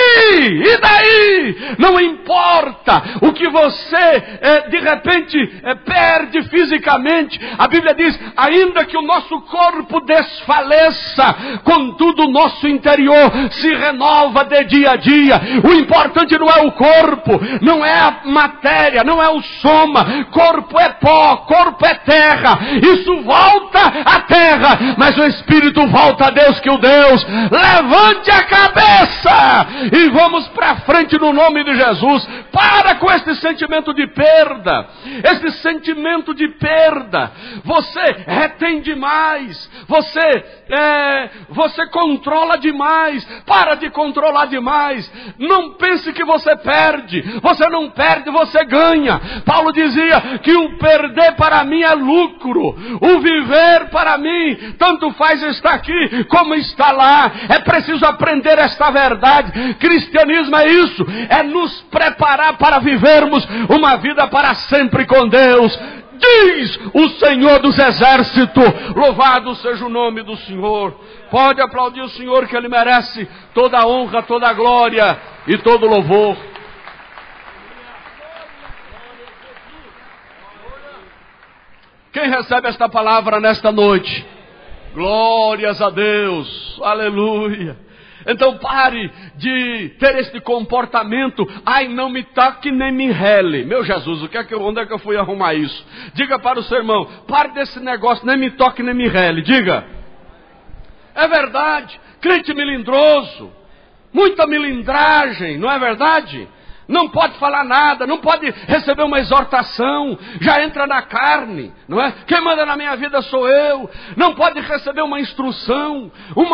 daí? Não importa o que você de repente perde fisicamente. A Bíblia diz, ainda que o nosso corpo desfaleça, contudo o nosso interior se renova de dia a dia. O importante não é o corpo, não é a matéria, não é o soma. Corpo é pó, corpo é terra, isso volta à terra, mas o Espírito volta a Deus que o Deus. Levante a cabeça e vamos para frente no nome de Jesus. Para com esse sentimento de perda, esse sentimento de perda. Você retém demais, você controla demais. Para de controlar demais. Não pense que você perde. Você não perde, você ganha. Paulo dizia que o perder para mim é lucro, o viver para mim tanto faz estar aqui como está lá. É preciso aprender esta verdade. Cristianismo é isso, é nos preparar para vivermos uma vida para sempre com Deus. diz o Senhor dos Exércitos. Louvado seja o nome do Senhor. Pode aplaudir o Senhor, que Ele merece toda a honra, toda a glória e todo o louvor. Quem recebe esta palavra nesta noite? Glórias a Deus, aleluia. Então pare de ter este comportamento. Ai, não me toque nem me rele. Meu Jesus, onde é que eu fui arrumar isso? Diga para o seu irmão, pare desse negócio, nem me toque nem me rele. Diga. É verdade, crente melindroso, muita melindragem, não é verdade? Não pode falar nada, não pode receber uma exortação, já entra na carne, não é? Quem manda na minha vida sou eu. Não pode receber uma instrução,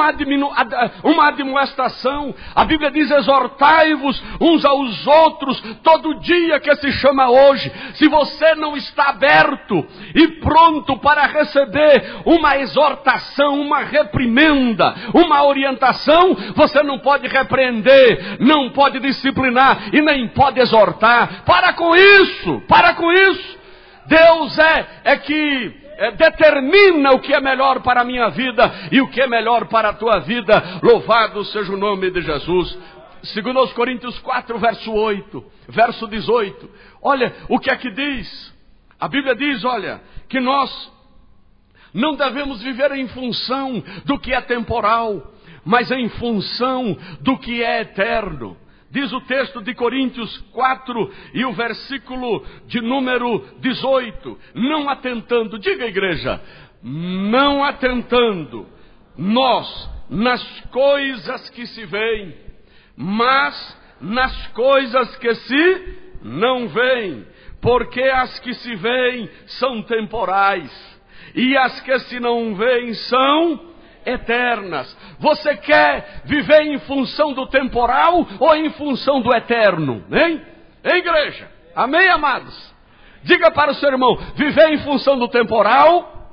uma admoestação. A Bíblia diz: exortai-vos uns aos outros todo dia que se chama hoje. Se você não está aberto e pronto para receber uma exortação, uma reprimenda, uma orientação, você não pode repreender, não pode disciplinar e nem pode exortar. Para com isso, para com isso. Deus é que determina o que é melhor para a minha vida e o que é melhor para a tua vida. Louvado seja o nome de Jesus. 2 Coríntios 4, verso 8, verso 18. Olha o que é que diz. A Bíblia diz, olha, que nós não devemos viver em função do que é temporal, mas em função do que é eterno. Diz o texto de Coríntios 4 e o versículo de número 18. Não atentando, diga igreja, não atentando nós nas coisas que se veem, mas nas coisas que se não veem. Porque as que se veem são temporais e as que se não veem são eternas. Você quer viver em função do temporal ou em função do eterno? Hein? Hein, igreja? Amém, amados? Diga para o seu irmão, viver em função do temporal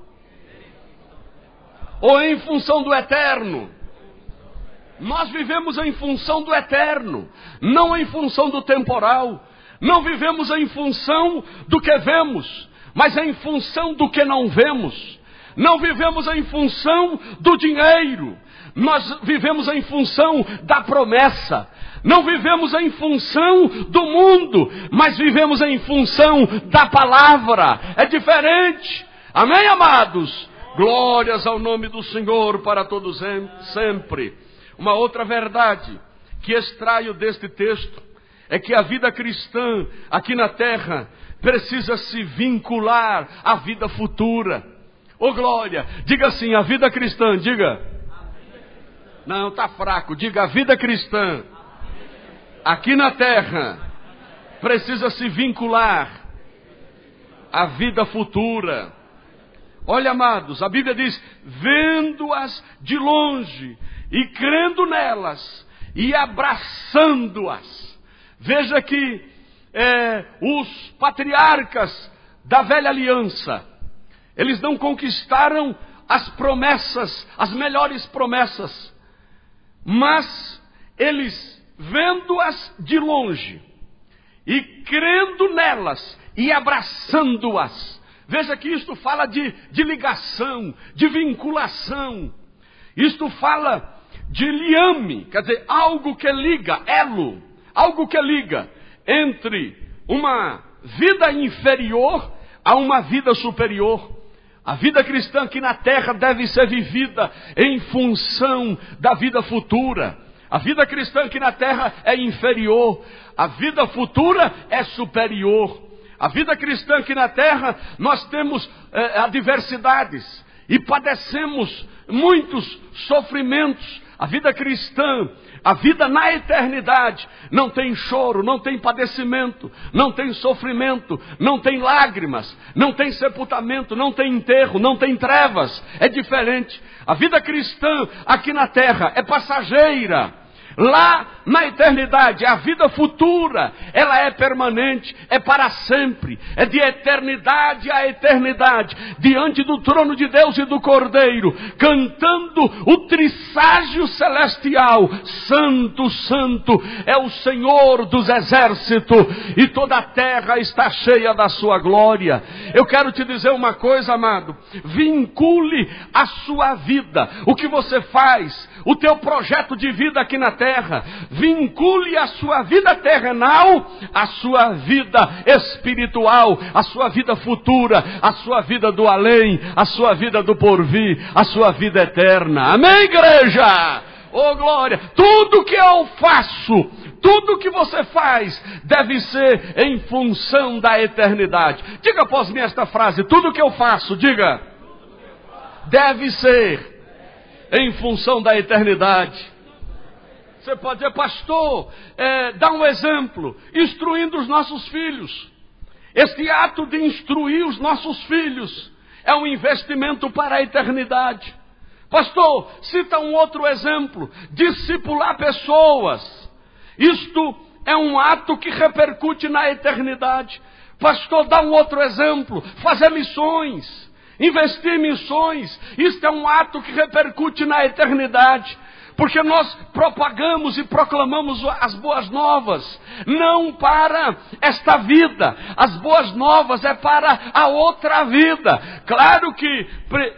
ou em função do eterno? Nós vivemos em função do eterno, não em função do temporal. Não vivemos em função do que vemos, mas em função do que não vemos. Não vivemos em função do dinheiro, nós vivemos em função da promessa. Não vivemos em função do mundo, mas vivemos em função da palavra. É diferente. Amém, amados? Glórias ao nome do Senhor para todos sempre. Uma outra verdade que extraio deste texto é que a vida cristã aqui na terra precisa se vincular à vida futura. Ô glória, diga assim, a vida cristã, diga. Não, está fraco, diga a vida cristã aqui na terra precisa se vincular à vida futura. Olha, amados, a Bíblia diz, vendo-as de longe e crendo nelas e abraçando-as. Veja que os patriarcas da velha aliança, eles não conquistaram as promessas, as melhores promessas, mas eles, vendo-as de longe e crendo nelas e abraçando-as. Veja que isto fala de ligação, de vinculação. Isto fala de liame, quer dizer, algo que liga, elo, algo que liga entre uma vida inferior a uma vida superior. A vida cristã aqui na terra deve ser vivida em função da vida futura. A vida cristã aqui na terra é inferior. A vida futura é superior. A vida cristã aqui na terra, nós temos adversidades e padecemos muitos sofrimentos. A vida cristã, a vida na eternidade, não tem choro, não tem padecimento, não tem sofrimento, não tem lágrimas, não tem sepultamento, não tem enterro, não tem trevas. É diferente. A vida cristã aqui na terra é passageira. Lá na eternidade, a vida futura, ela é permanente, é para sempre, é de eternidade a eternidade, diante do trono de Deus e do Cordeiro, cantando o trisságio celestial: Santo, Santo é o Senhor dos exércitos, e toda a terra está cheia da sua glória. Eu quero te dizer uma coisa, amado: vincule a sua vida, o que você faz, o teu projeto de vida aqui na terra, vincule a sua vida terrenal, a sua vida espiritual, a sua vida futura, a sua vida do além, a sua vida do porvir, a sua vida eterna. Amém, igreja? Oh, glória! Tudo que eu faço, tudo que você faz, deve ser em função da eternidade. Diga após mim esta frase: tudo que eu faço, diga, deve ser em função da eternidade. Você pode dizer: pastor, dá um exemplo, instruindo os nossos filhos. Este ato de instruir os nossos filhos é um investimento para a eternidade. Pastor, cita um outro exemplo: discipular pessoas. Isto é um ato que repercute na eternidade. Pastor, dá um outro exemplo: fazer missões, investir em missões. Isto é um ato que repercute na eternidade. Porque nós propagamos e proclamamos as boas novas, não para esta vida. As boas novas é para a outra vida. Claro que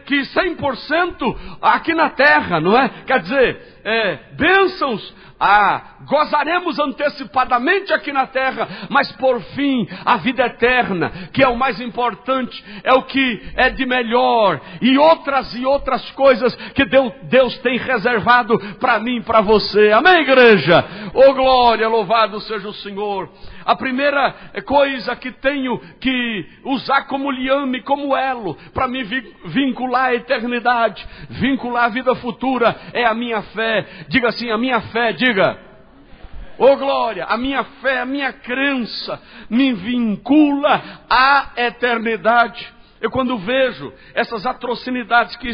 100% aqui na terra, não é? Quer dizer, bênçãos, gozaremos antecipadamente aqui na terra, mas por fim, a vida eterna, que é o mais importante, é o que é de melhor, e outras coisas que Deus tem reservado para mim e para você. Amém, igreja? Oh, glória, louvado seja o Senhor. A primeira coisa que tenho que usar como liame, como elo, para me vincular à eternidade, vincular à vida futura, é a minha fé. Diga assim: a minha fé, diga. Oh, glória, a minha fé, a minha crença me vincula à eternidade. Eu, quando vejo essas atrocidades que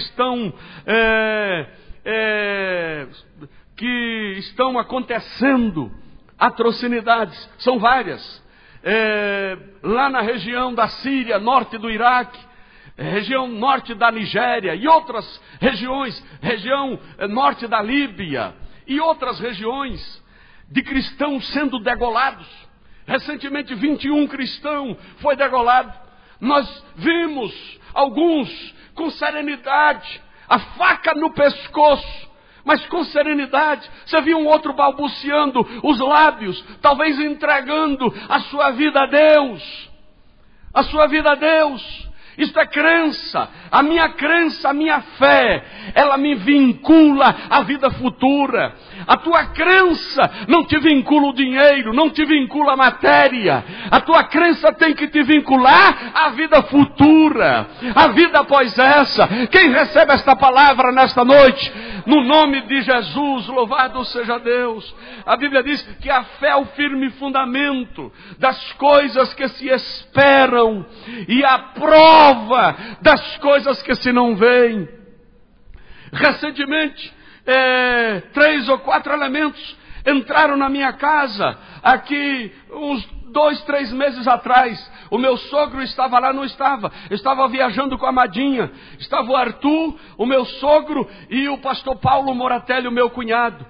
estão acontecendo, atrocidades, são várias, lá na região da Síria, norte do Iraque, região norte da Nigéria e outras regiões, região norte da Líbia e outras regiões, de cristãos sendo degolados. Recentemente 21 cristãos foi degolado. Nós vimos alguns com serenidade, a faca no pescoço, mas com serenidade. Você viu um outro balbuciando os lábios, talvez entregando a sua vida a Deus. A sua vida a Deus. Isto é crença. A minha fé, ela me vincula à vida futura. A tua crença não te vincula o dinheiro, não te vincula a matéria. A tua crença tem que te vincular à vida futura, a vida após essa. Quem recebe esta palavra nesta noite, no nome de Jesus, louvado seja Deus. A Bíblia diz que a fé é o firme fundamento das coisas que se esperam e a prova das coisas que se não veem. Recentemente, 3 ou 4 elementos entraram na minha casa, aqui uns 2, 3 meses atrás. O meu sogro estava lá, não estava. Eu estava viajando com a Madinha. Estava o Arthur, o meu sogro, e o pastor Paulo Moratelli, o meu cunhado.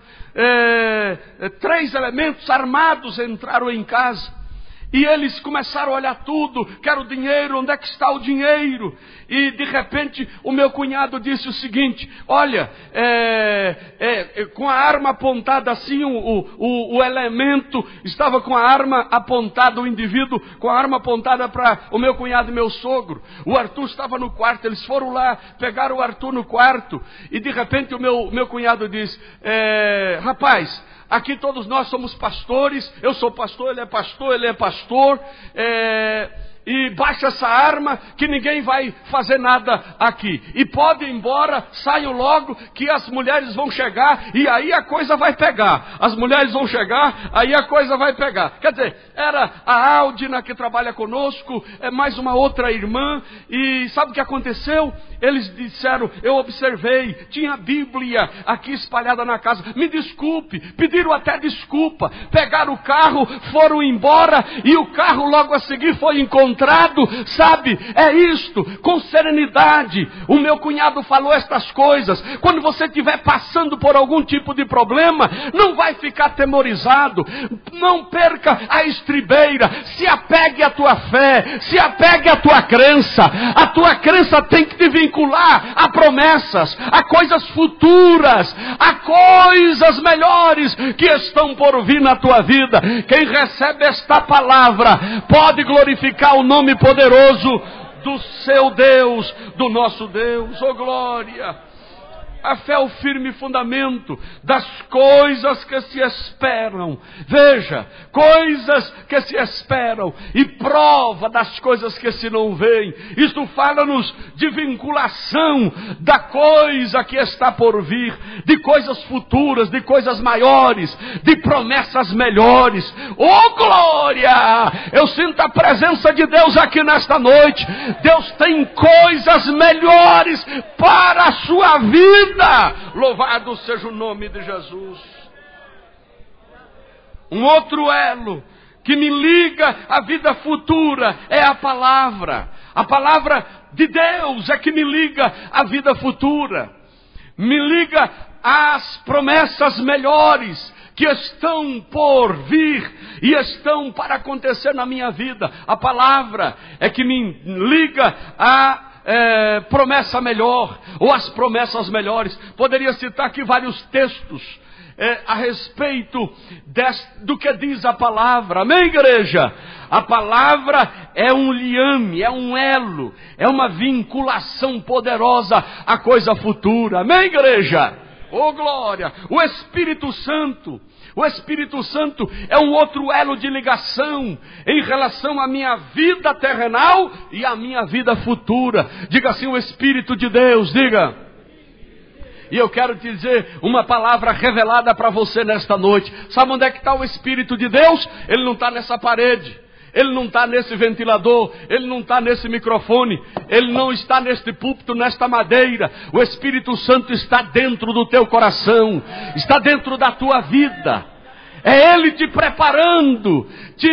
3 elementos armados entraram em casa. E eles começaram a olhar tudo, quero dinheiro, onde é que está o dinheiro? E de repente o meu cunhado disse o seguinte: olha, com a arma apontada assim, o elemento estava com a arma apontada, o indivíduo com a arma apontada para o meu cunhado e meu sogro. O Arthur estava no quarto, eles foram lá, pegaram o Arthur no quarto, e de repente o meu cunhado disse: rapaz, aqui todos nós somos pastores, eu sou pastor, ele é pastor, e baixa essa arma que ninguém vai fazer nada aqui. E pode ir embora, saiam logo que as mulheres vão chegar e aí a coisa vai pegar. As mulheres vão chegar, aí a coisa vai pegar. Quer dizer, era a Aldina que trabalha conosco, mais uma outra irmã, e sabe o que aconteceu? Eles disseram, eu observei, tinha Bíblia aqui espalhada na casa. Me desculpe, pediram até desculpa. Pegaram o carro, foram embora e o carro logo a seguir foi encontrado. Sabe, é isto, com serenidade. O meu cunhado falou estas coisas. Quando você estiver passando por algum tipo de problema, não vai ficar atemorizado, não perca a estribeira, se apegue à tua fé, se apegue à tua crença. A tua crença tem que te vincular a promessas, a coisas futuras, a coisas melhores que estão por vir na tua vida. Quem recebe esta palavra pode glorificar o nome poderoso do seu Deus, do nosso Deus. Oh glória! A fé é o firme fundamento das coisas que se esperam. Veja, coisas que se esperam e prova das coisas que se não veem. Isto fala-nos de vinculação da coisa que está por vir, de coisas futuras, de coisas maiores, de promessas melhores. Oh glória! Eu sinto a presença de Deus aqui nesta noite. Deus tem coisas melhores para a sua vida. Louvado seja o nome de Jesus. Um outro elo que me liga à vida futura é a palavra. A palavra de Deus é que me liga à vida futura. Me liga às promessas melhores que estão por vir e estão para acontecer na minha vida. A palavra é que me liga a promessa melhor, ou as promessas melhores. Poderia citar aqui vários textos a respeito do que diz a palavra. Amém, igreja? A palavra é um liame, é um elo, é uma vinculação poderosa à coisa futura. Amém, igreja? Oh glória! O Espírito Santo é um outro elo de ligação em relação à minha vida terrenal e à minha vida futura. Diga assim, o Espírito de Deus, diga. E eu quero te dizer uma palavra revelada para você nesta noite. Sabe onde é que está o Espírito de Deus? Ele não está nessa parede. Ele não está nesse ventilador, ele não está nesse microfone, ele não está neste púlpito, nesta madeira. O Espírito Santo está dentro do teu coração, está dentro da tua vida. É Ele te preparando,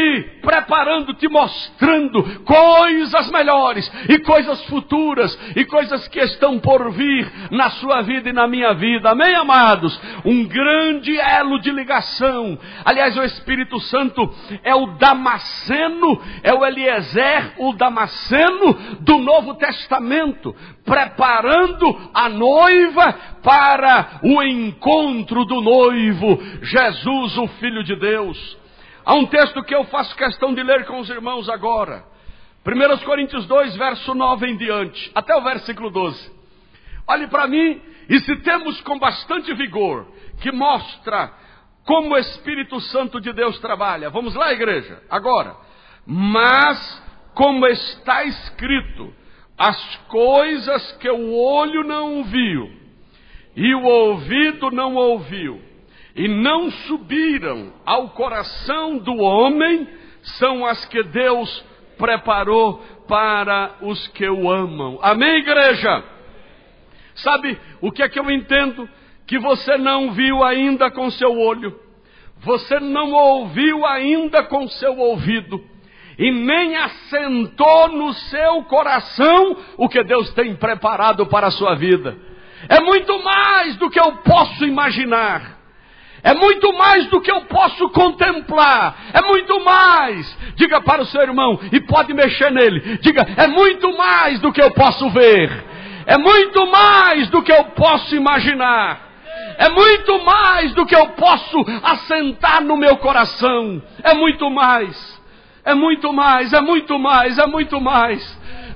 te mostrando coisas melhores e coisas futuras e coisas que estão por vir na sua vida e na minha vida. Amém, amados? Um grande elo de ligação. Aliás, o Espírito Santo é o Damasceno, é o Eliezer, o Damasceno do Novo Testamento, preparando a noiva para o encontro do noivo, Jesus, o Filho de Deus. Há um texto que eu faço questão de ler com os irmãos agora. 1 Coríntios 2, verso 9 em diante, até o versículo 12. Olhe para mim, e se temos com bastante vigor, que mostra como o Espírito Santo de Deus trabalha. Vamos lá, igreja, agora. Mas, como está escrito, as coisas que o olho não viu, e o ouvido não ouviu, e não subiram ao coração do homem, são as que Deus preparou para os que o amam. Amém, igreja? Sabe o que é que eu entendo? Que você não viu ainda com seu olho, você não ouviu ainda com seu ouvido, e nem assentou no seu coração o que Deus tem preparado para a sua vida. É muito mais do que eu posso imaginar. É muito mais do que eu posso contemplar. É muito mais. Diga para o seu irmão, e pode mexer nele. Diga, é muito mais do que eu posso ver. É muito mais do que eu posso imaginar. É muito mais do que eu posso assentar no meu coração. É muito mais. É muito mais, é muito mais, é muito mais.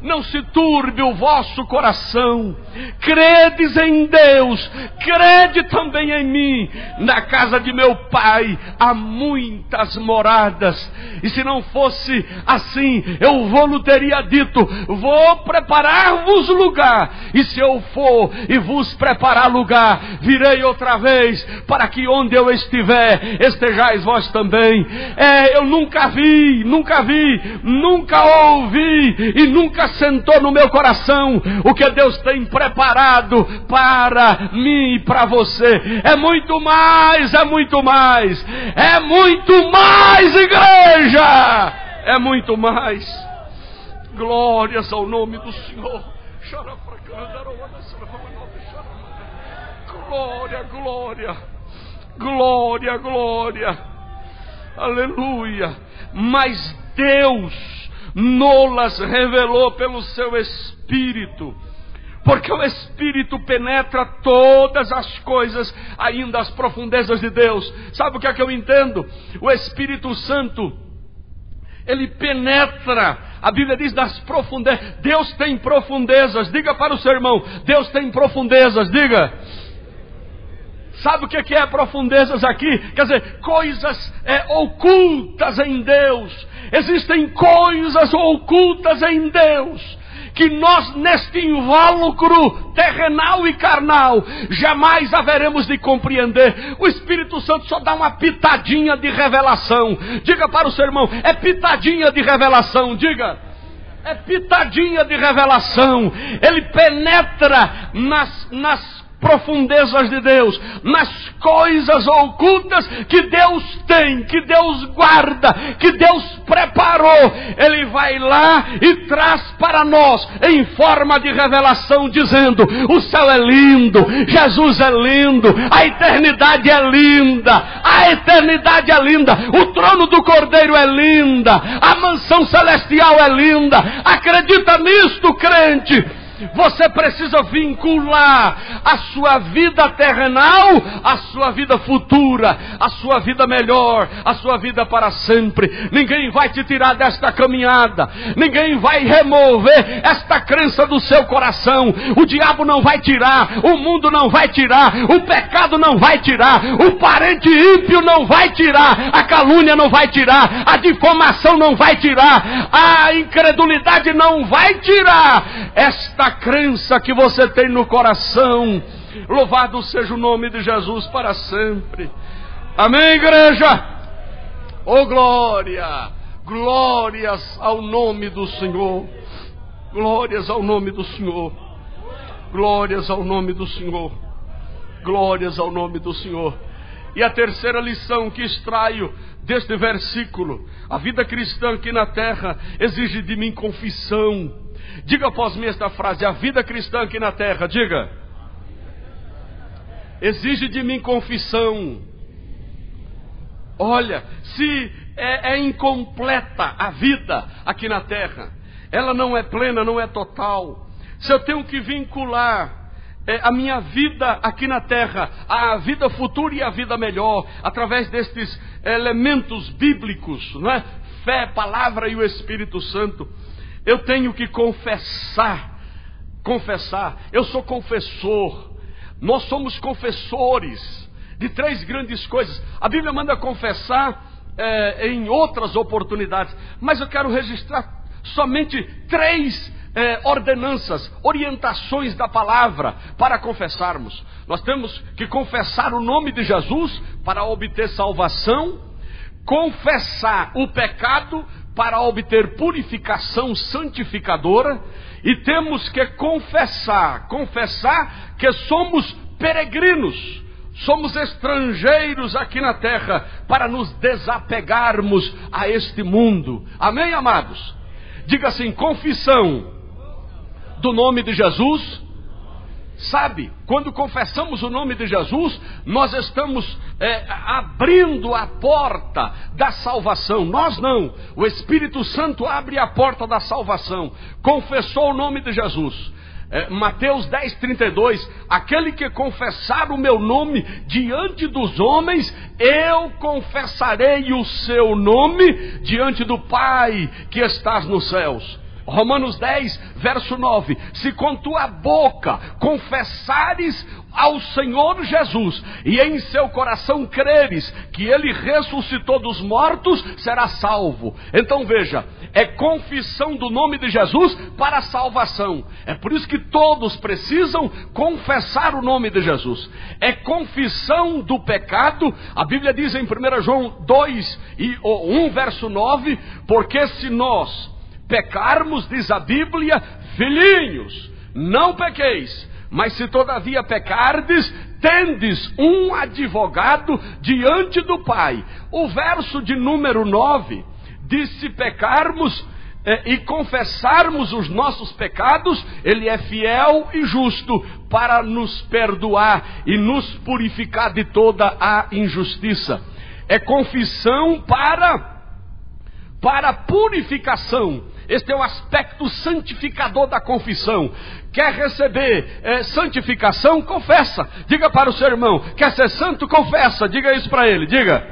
não se turbe o vosso coração. Credes em Deus, crede também em mim. Na casa de meu Pai há muitas moradas. E se não fosse assim, eu vou-lhe teria dito: vou preparar-vos lugar. E se eu for e vos preparar lugar, virei outra vez, para que onde eu estiver, estejais vós também. Eu nunca vi, nunca ouvi e nunca sentou no meu coração o que Deus tem preparado para mim e para você. É muito mais, igreja, é muito mais. Glórias ao nome do Senhor. Glória, aleluia. Mas Deus nos revelou pelo seu Espírito, porque o Espírito penetra todas as coisas, ainda as profundezas de Deus. Sabe o que é que eu entendo? O Espírito Santo, ele penetra, a Bíblia diz, das profundezas. Deus tem profundezas. Diga para o seu irmão: Deus tem profundezas. Diga. Sabe o que é profundezas aqui? Quer dizer, coisas ocultas em Deus. Existem coisas ocultas em Deus que nós, neste invólucro terrenal e carnal, jamais haveremos de compreender. O Espírito Santo só dá uma pitadinha de revelação. Diga para o seu irmão: é pitadinha de revelação. Diga. É pitadinha de revelação. Ele penetra nas profundezas de Deus, nas coisas ocultas que Deus tem, que Deus guarda, que Deus preparou. Ele vai lá e traz para nós em forma de revelação, dizendo: o céu é lindo, Jesus é lindo, a eternidade é linda, o trono do Cordeiro é linda, a mansão celestial é linda. Acredita nisto, crente? Você precisa vincular a sua vida terrenal, a sua vida futura, a sua vida melhor, a sua vida para sempre. Ninguém vai te tirar desta caminhada, ninguém vai remover esta crença do seu coração. O diabo não vai tirar, o mundo não vai tirar, o pecado não vai tirar, o parente ímpio não vai tirar, a calúnia não vai tirar, a difamação não vai tirar, a incredulidade não vai tirar esta crença que você tem no coração. Louvado seja o nome de Jesus para sempre. Amém, igreja? Oh, glória! Glórias ao nome do Senhor. Glórias ao nome do Senhor. Glórias ao nome do Senhor. Glórias ao nome do Senhor. E a terceira lição que extraio deste versículo: a vida cristã aqui na terra exige de mim confissão. Diga após mim esta frase: a vida cristã aqui na terra, diga, exige de mim confissão. Olha, se é incompleta a vida aqui na terra, ela não é plena, não é total. Se eu tenho que vincular a minha vida aqui na terra, a vida futura e a vida melhor, através destes elementos bíblicos, não é? Fé, palavra e o Espírito Santo, eu tenho que confessar. Eu sou confessor. Nós somos confessores de três grandes coisas. A Bíblia manda confessar em outras oportunidades, mas eu quero registrar somente três ordenanças, orientações da palavra para confessarmos. Nós temos que confessar o nome de Jesus para obter salvação, confessar o pecado para obter purificação santificadora, e temos que confessar que somos peregrinos, somos estrangeiros aqui na terra, para nos desapegarmos a este mundo. Amém, amados? Diga assim: confissão do nome de Jesus. Sabe, quando confessamos o nome de Jesus, nós estamos abrindo a porta da salvação. Nós não, o Espírito Santo abre a porta da salvação. Confessou o nome de Jesus. Mateus 10:32, aquele que confessar o meu nome diante dos homens, eu confessarei o seu nome diante do Pai que estás nos céus. Romanos 10, verso 9. Se com tua boca confessares ao Senhor Jesus e em seu coração creres que Ele ressuscitou dos mortos, será salvo. Então veja, é confissão do nome de Jesus para a salvação. É por isso que todos precisam confessar o nome de Jesus. É confissão do pecado. A Bíblia diz em 1 João 2, 1 verso 9, porque se nós pecarmos, diz a Bíblia, filhinhos, não pequeis. Mas se todavia pecardes, tendes um advogado diante do Pai. O verso de número 9 diz: se pecarmos e confessarmos os nossos pecados, Ele é fiel e justo para nos perdoar e nos purificar de toda a injustiça. É confissão para purificação. Este é o aspecto santificador da confissão. Quer receber santificação? Confessa. Diga para o seu irmão: quer ser santo? Confessa. Diga isso para ele. Diga: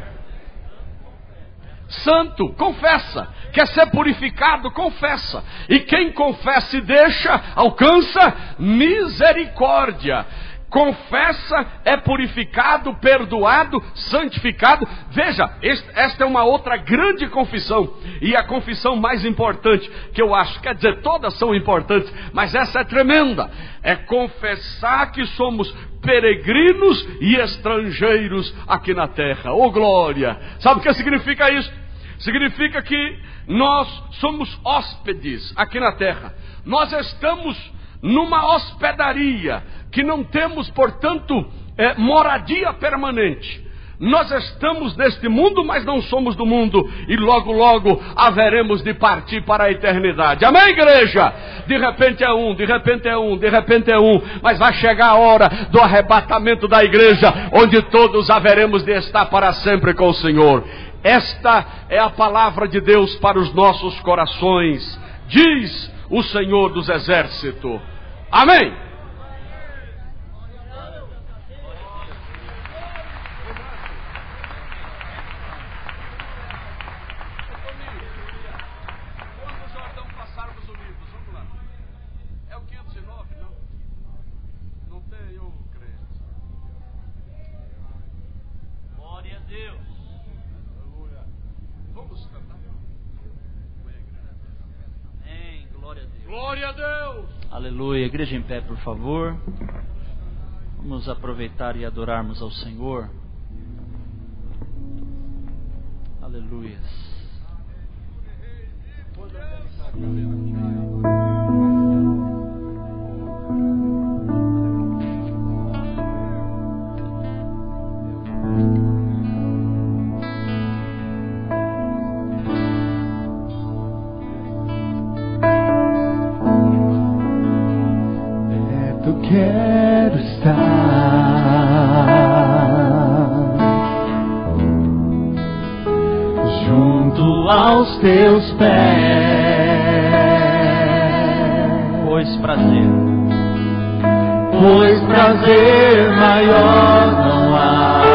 santo, confessa. Quer ser purificado? Confessa. E quem confessa e deixa, alcança misericórdia. Confessa, é purificado, perdoado, santificado. Veja, esta é uma outra grande confissão. E a confissão mais importante que eu acho, quer dizer, todas são importantes, mas essa é tremenda. É confessar que somos peregrinos e estrangeiros aqui na terra. Oh glória! Sabe o que significa isso? Significa que nós somos hóspedes aqui na terra. Nós estamos numa hospedaria, que não temos, portanto, moradia permanente. Nós estamos neste mundo, mas não somos do mundo, e logo, logo haveremos de partir para a eternidade. Amém, igreja? De repente é um, de repente é um, de repente é um, mas vai chegar a hora do arrebatamento da igreja, onde todos haveremos de estar para sempre com o Senhor. Esta é a palavra de Deus para os nossos corações, diz o Senhor dos Exércitos. Amém. Quantos Jordão passarmos unidos? Vamos lá. É o 509, não? Não tem, eu creio. Glória a Deus. Aleluia. Vamos cantar. Amém. Glória a Deus. Glória a Deus. Aleluia. Igreja em pé, por favor. Vamos aproveitar e adorarmos ao Senhor. Aleluia. Quero estar junto aos teus pés, Pois prazer maior não há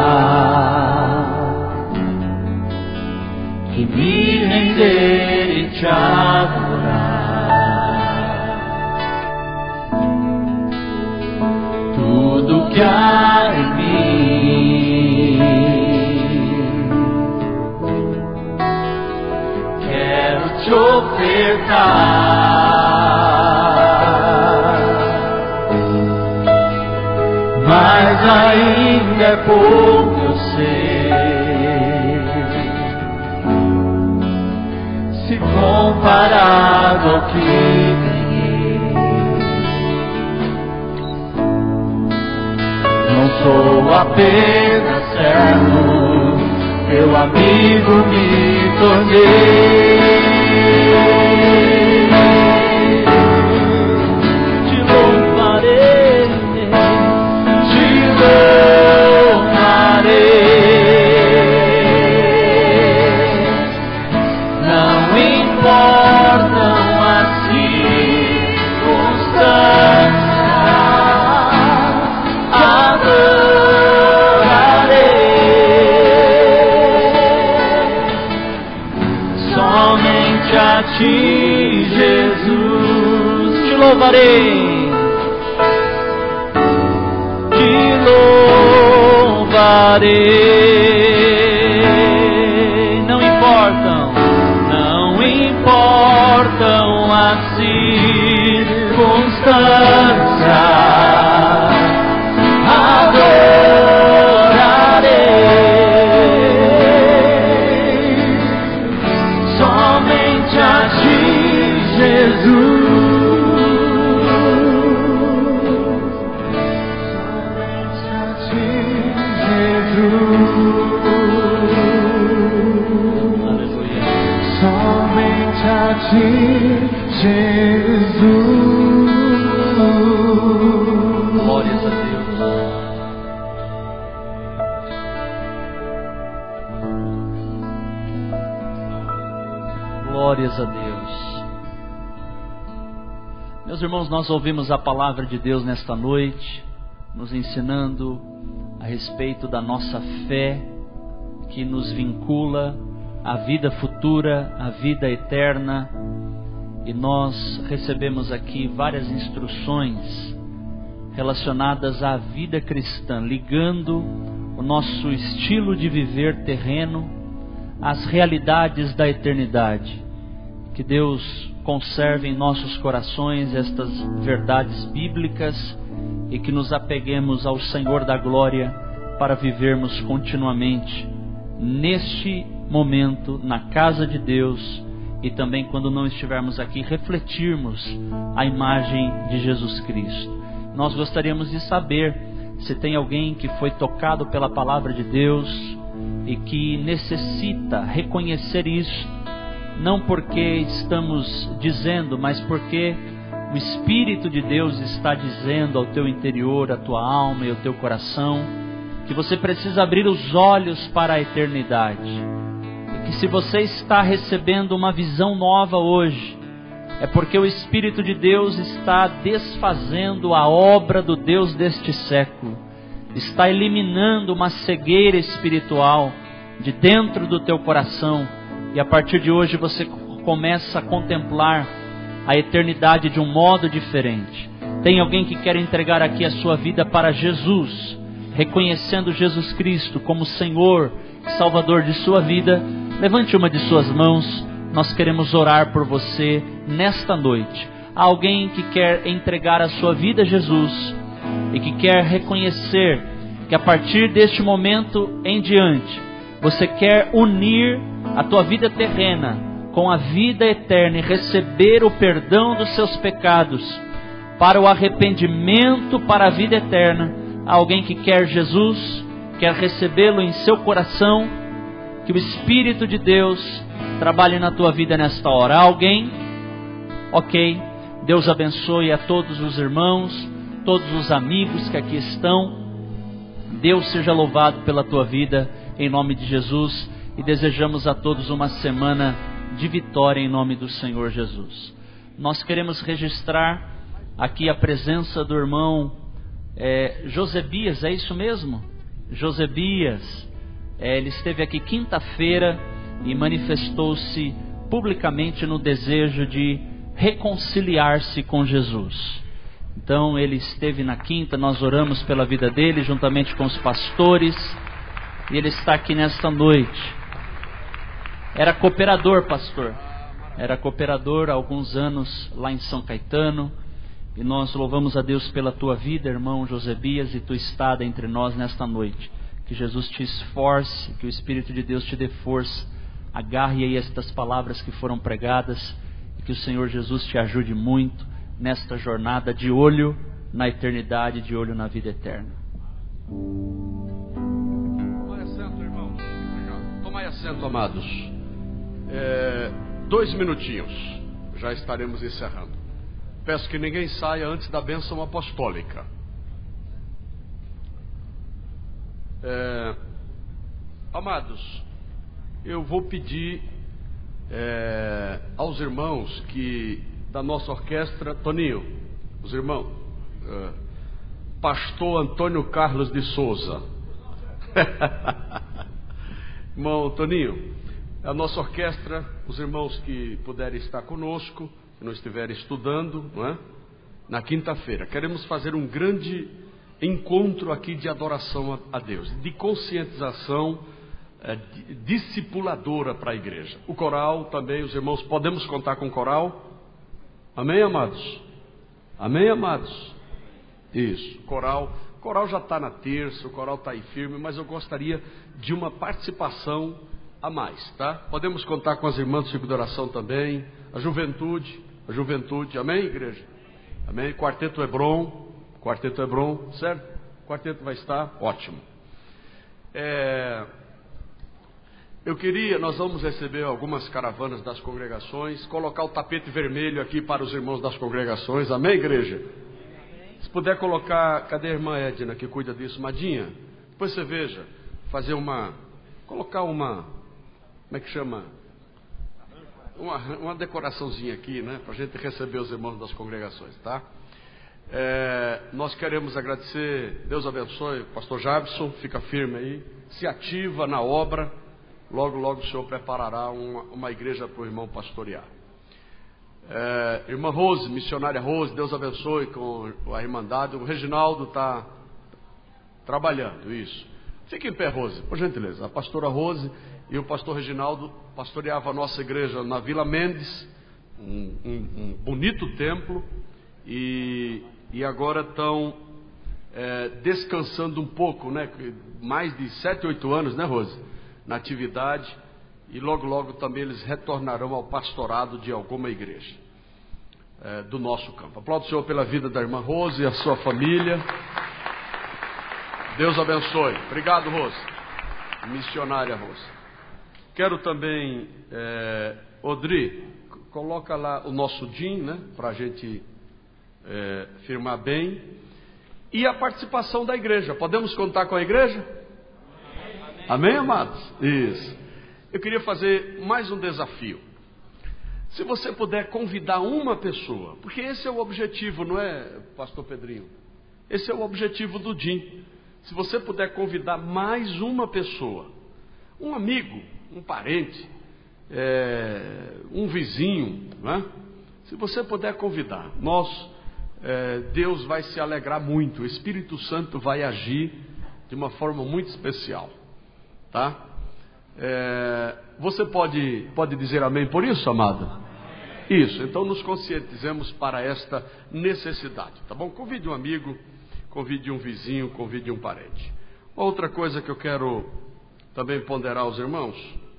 que me render e te adorar. Tudo que há em mim quero te ofertar, mas ainda é pouco, eu sei, se comparado ao que sou apenas servo, teu amigo me tornei. Te louvarei, te louvarei. Não importam as circunstâncias, só louvarei, te louvarei. Não importam as circunstâncias, adorarei somente a ti, Jesus. Somente a ti, Jesus. Aleluia. Somente a ti, Jesus. Glórias a Deus. Glórias a Deus. Meus irmãos, nós ouvimos a palavra de Deus nesta noite, nos ensinando a respeito da nossa fé, que nos vincula à vida futura, à vida eterna. E nós recebemos aqui várias instruções relacionadas à vida cristã, ligando o nosso estilo de viver terreno às realidades da eternidade. Que Deus conserve em nossos corações estas verdades bíblicas e que nos apeguemos ao Senhor da glória para vivermos continuamente neste momento, na casa de Deus, e também quando não estivermos aqui, refletirmos a imagem de Jesus Cristo. Nós gostaríamos de saber se tem alguém que foi tocado pela palavra de Deus e que necessita reconhecer isso, não porque estamos dizendo, mas porque o Espírito de Deus está dizendo ao teu interior, à tua alma e ao teu coração, que você precisa abrir os olhos para a eternidade. E que se você está recebendo uma visão nova hoje, é porque o Espírito de Deus está desfazendo a obra do Deus deste século, está eliminando uma cegueira espiritual de dentro do teu coração, e a partir de hoje você começa a contemplar a eternidade de um modo diferente. Tem alguém que quer entregar aqui a sua vida para Jesus, reconhecendo Jesus Cristo como Senhor e Salvador de sua vida? Levante uma de suas mãos, nós queremos orar por você nesta noite. Há alguém que quer entregar a sua vida a Jesus e que quer reconhecer que a partir deste momento em diante, você quer unir a tua vida terrena com a vida eterna e receber o perdão dos seus pecados para o arrependimento, para a vida eterna. Há alguém que quer Jesus, quer recebê-lo em seu coração, que o Espírito de Deus trabalhe na tua vida nesta hora. Há alguém? Ok, Deus abençoe a todos os irmãos, todos os amigos que aqui estão. Deus seja louvado pela tua vida, em nome de Jesus, e desejamos a todos uma semana de vitória em nome do Senhor Jesus. Nós queremos registrar aqui a presença do irmão Josebias, é isso mesmo? Josebias, ele esteve aqui quinta-feira e manifestou-se publicamente no desejo de reconciliar-se com Jesus. Então ele esteve na quinta, nós oramos pela vida dele juntamente com os pastores, e ele está aqui nesta noite. Era cooperador, pastor. Era cooperador há alguns anos lá em São Caetano. E nós louvamos a Deus pela tua vida, irmão Josebias, e tua estada entre nós nesta noite. Que Jesus te esforce, que o Espírito de Deus te dê força. Agarre aí estas palavras que foram pregadas, e que o Senhor Jesus te ajude muito nesta jornada de olho na eternidade, de olho na vida eterna. Tomai assento, irmãos. Tomai assento, amados. 2 minutinhos, já estaremos encerrando. Peço que ninguém saia antes da bênção apostólica. Amados, eu vou pedir aos irmãos que da nossa orquestra, Toninho, os irmãos, Pastor Antônio Carlos de Souza, irmão Toninho, a nossa orquestra, os irmãos que puderem estar conosco, que não estiverem estudando, não é? na quinta-feira. Queremos fazer um grande encontro aqui de adoração a Deus, de conscientização discipuladora para a igreja. O coral também, os irmãos, podemos contar com o coral? Amém, amados? Amém, amados? Isso, coral já está na terça, o coral está aí firme, mas eu gostaria de uma participação a mais, tá? Podemos contar com as irmãs do círculo de oração também, a juventude, amém, igreja? Amém? Quarteto Hebron, certo? O quarteto vai estar, ótimo. Nós vamos receber algumas caravanas das congregações, colocar o tapete vermelho aqui para os irmãos das congregações, amém, igreja? Se puder colocar, cadê a irmã Edna que cuida disso, Madinha? Depois você veja, colocar uma, como é que chama? Uma decoraçãozinha aqui, né? Para a gente receber os irmãos das congregações, tá? Nós queremos agradecer, Deus abençoe, o pastor Jabson, fica firme aí, se ativa na obra, logo o senhor preparará uma igreja para o irmão pastorear. Irmã Rose, missionária Rose, Deus abençoe com a Irmandade, o Reginaldo está trabalhando, isso. Fique em pé, Rose, por gentileza. A pastora Rose e o pastor Reginaldo pastoreavam a nossa igreja na Vila Mendes, um bonito templo, e agora estão descansando um pouco, né? Mais de 7, 8 anos, né, Rose? Na atividade, e logo também eles retornarão ao pastorado de alguma igreja do nosso campo. Aplaudo o Senhor pela vida da irmã Rose e a sua família. Deus abençoe. Obrigado, Rose. Missionária Rose. Quero também, Odri, coloca lá o nosso DIN, né, para a gente firmar bem. E a participação da igreja. Podemos contar com a igreja? Amém, amados? Isso. Eu queria fazer mais um desafio. Se você puder convidar uma pessoa, porque esse é o objetivo, não é, pastor Pedrinho? Esse é o objetivo do DIN. Se você puder convidar mais uma pessoa, um amigo, um parente, um vizinho, não é? Se você puder convidar, Deus vai se alegrar muito, o Espírito Santo vai agir de uma forma muito especial, tá? Você pode dizer amém por isso, amado? Isso, então nos conscientizemos para esta necessidade, tá bom? Convide um amigo, convide um vizinho, convide um parente. Outra coisa que eu quero também ponderar aos irmãos,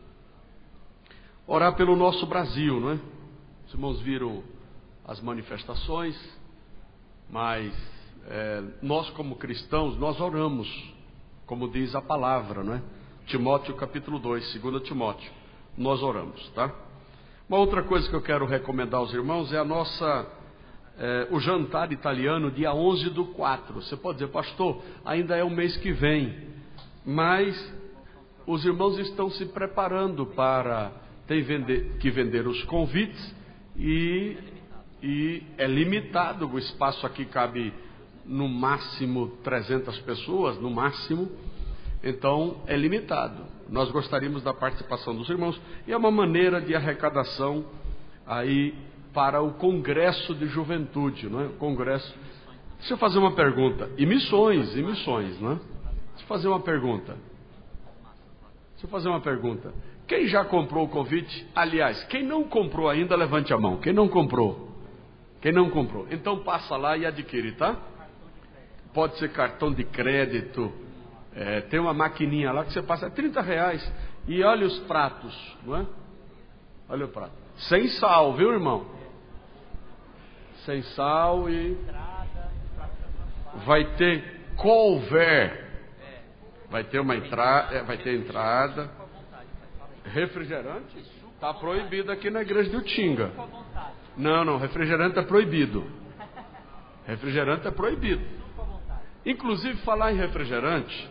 orar pelo nosso Brasil, não é? Os irmãos viram as manifestações, mas nós como cristãos, nós oramos, como diz a palavra, não é? Timóteo capítulo 2, 2 Timóteo, nós oramos, tá? Uma outra coisa que eu quero recomendar aos irmãos é o jantar italiano, dia 11/4. Você pode dizer, pastor, ainda é o mês que vem, mas os irmãos estão se preparando para que vender os convites e é limitado, o espaço aqui cabe no máximo 300 pessoas, no máximo. Então é limitado. Nós gostaríamos da participação dos irmãos e é uma maneira de arrecadação aí para o Congresso de Juventude, não é? Congresso. Deixa eu fazer uma pergunta. E missões, não é? Deixa eu fazer uma pergunta. Quem já comprou o convite? Aliás, quem não comprou ainda, levante a mão. Quem não comprou? Então passa lá e adquire, tá? Pode ser cartão de crédito. Tem uma maquininha lá que você passa R$30 e olha os pratos, não é? Olha o prato. Sem sal, viu, irmão? Sem sal e vai ter couvert. Vai ter entrada. Refrigerante? Está proibido aqui na igreja de Utinga. Não, refrigerante é proibido. Refrigerante é proibido. Inclusive, falar em refrigerante,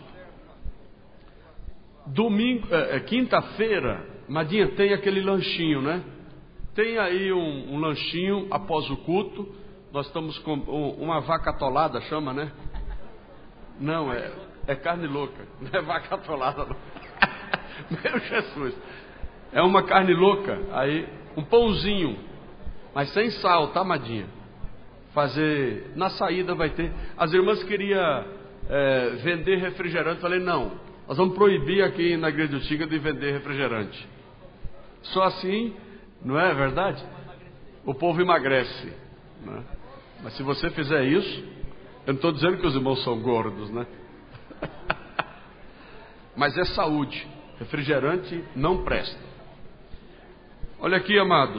quinta-feira, Madinha, tem aquele lanchinho, né? Tem aí um lanchinho após o culto. Nós estamos com uma vaca atolada, chama, né? Não, é carne louca. Não é vaca atolada, não. Meu Jesus. É uma carne louca. Aí, um pãozinho, mas sem sal, tá, Madinha? fazer, na saída vai ter. As irmãs queriam vender refrigerante. Falei, não, nós vamos proibir aqui na igreja do Tinga de vender refrigerante. Só assim, não é verdade? O povo emagrece, né? Mas se você fizer isso, eu não estou dizendo que os irmãos são gordos, né? Mas é saúde. Refrigerante não presta. Olha aqui, amados.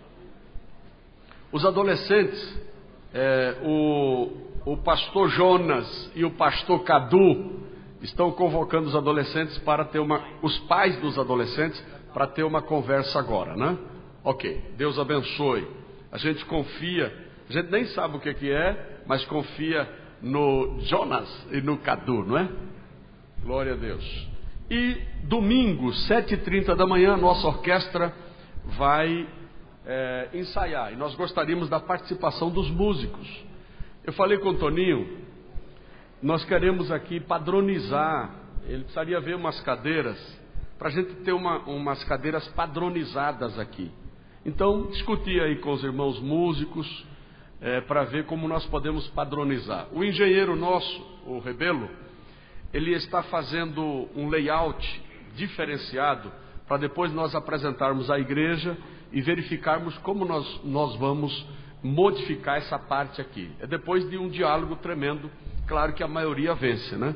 Os adolescentes, o pastor Jonas e o pastor Cadu estão convocando os adolescentes para ter os pais dos adolescentes para ter uma conversa agora, né? Ok, Deus abençoe. A gente confia, a gente nem sabe o que é, mas confia no Jonas e no Cadu, não é? Glória a Deus. E domingo, 7h30 da manhã, nossa orquestra vai ensaiar. E nós gostaríamos da participação dos músicos. Eu falei com o Toninho, nós queremos aqui padronizar. Ele precisaria ver umas cadeiras, para a gente ter umas cadeiras padronizadas aqui. Então, discutir aí com os irmãos músicos, para ver como nós podemos padronizar. O engenheiro nosso, o Rebelo, ele está fazendo um layout diferenciado para depois nós apresentarmos à igreja e verificarmos como nós vamos modificar essa parte aqui. É depois de um diálogo tremendo. Claro que a maioria vence, né?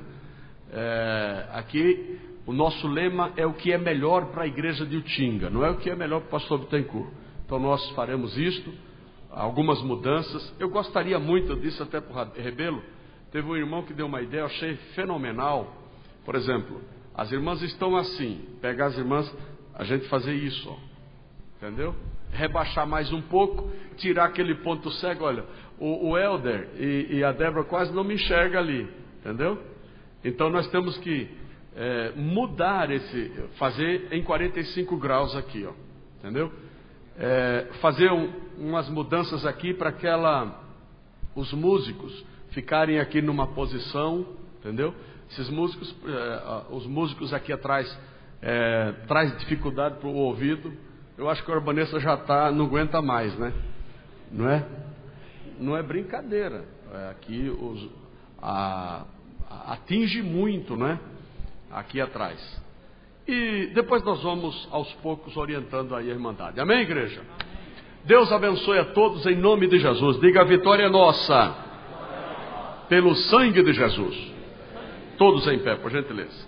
Aqui o nosso lema é o que é melhor para a igreja de Utinga, não é o que é melhor para o pastor Bittencourt. Então nós faremos isto, algumas mudanças. Eu gostaria muito, eu disse até para o Rebelo, teve um irmão que deu uma ideia, eu achei fenomenal. Por exemplo, as irmãs estão assim, pegar as irmãs, a gente fazer isso, ó, entendeu? Rebaixar mais um pouco, tirar aquele ponto cego. Olha, o Helder e a Débora quase não me enxergam ali, entendeu? Então nós temos que mudar fazer em 45 graus aqui, ó, entendeu? Fazer umas mudanças aqui para os músicos ficarem aqui numa posição, entendeu? Esses músicos, os músicos aqui atrás traz dificuldade para o ouvido. Eu acho que a Urbanessa já não aguenta mais, né? Não é? Não é brincadeira. Aqui atinge muito, né? Aqui atrás. E depois nós vamos aos poucos orientando aí a Irmandade. Amém, igreja? Deus abençoe a todos em nome de Jesus. Diga: a vitória é nossa, pelo sangue de Jesus. Todos em pé, por gentileza.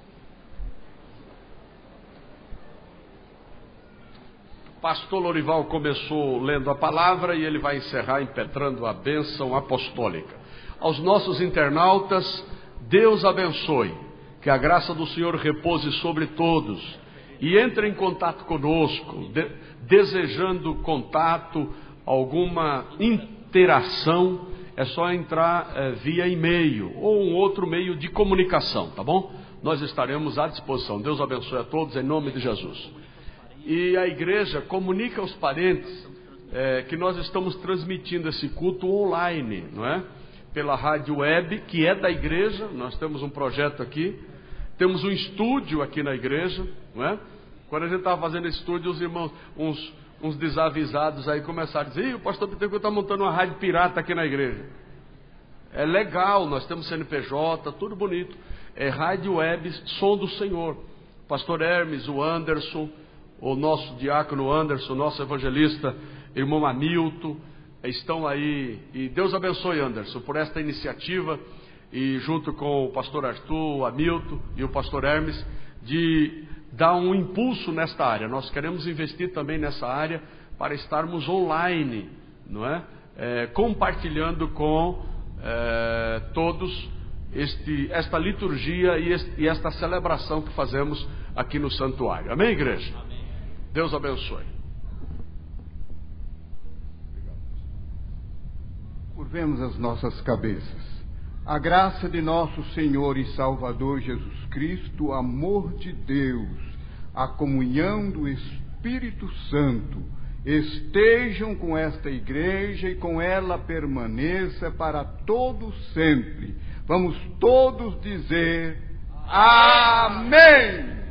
Pastor Lorival começou lendo a palavra e ele vai encerrar impetrando a bênção apostólica. Aos nossos internautas, Deus abençoe. Que a graça do Senhor repouse sobre todos. E entre em contato conosco, desejando contato, alguma interação, é só entrar via e-mail ou um outro meio de comunicação, tá bom? Nós estaremos à disposição. Deus abençoe a todos em nome de Jesus. E a igreja comunica aos parentes que nós estamos transmitindo esse culto online, não é? Pela rádio web, que é da igreja. Nós temos um projeto aqui. Temos um estúdio aqui na igreja, não é? Quando a gente estava fazendo esse estúdio, os irmãos, uns desavisados aí começaram a dizer: o pastor Bittencourt está montando uma rádio pirata aqui na igreja. É legal, nós temos CNPJ, tudo bonito. É rádio web, som do Senhor. O pastor Hermes, o Anderson, o nosso diácono Anderson, nosso evangelista, irmão Hamilton, estão aí. E Deus abençoe, Anderson, por esta iniciativa. E junto com o pastor Arthur, o Hamilton e o pastor Hermes, de dar um impulso nesta área. Nós queremos investir também nessa área para estarmos online, não é? Compartilhando com todos esta liturgia e esta celebração que fazemos aqui no santuário. Amém, igreja? Amém. Deus abençoe. Curvemos as nossas cabeças. A graça de nosso Senhor e Salvador Jesus Cristo, o amor de Deus, a comunhão do Espírito Santo, estejam com esta igreja e com ela permaneça para todo sempre. Vamos todos dizer amém!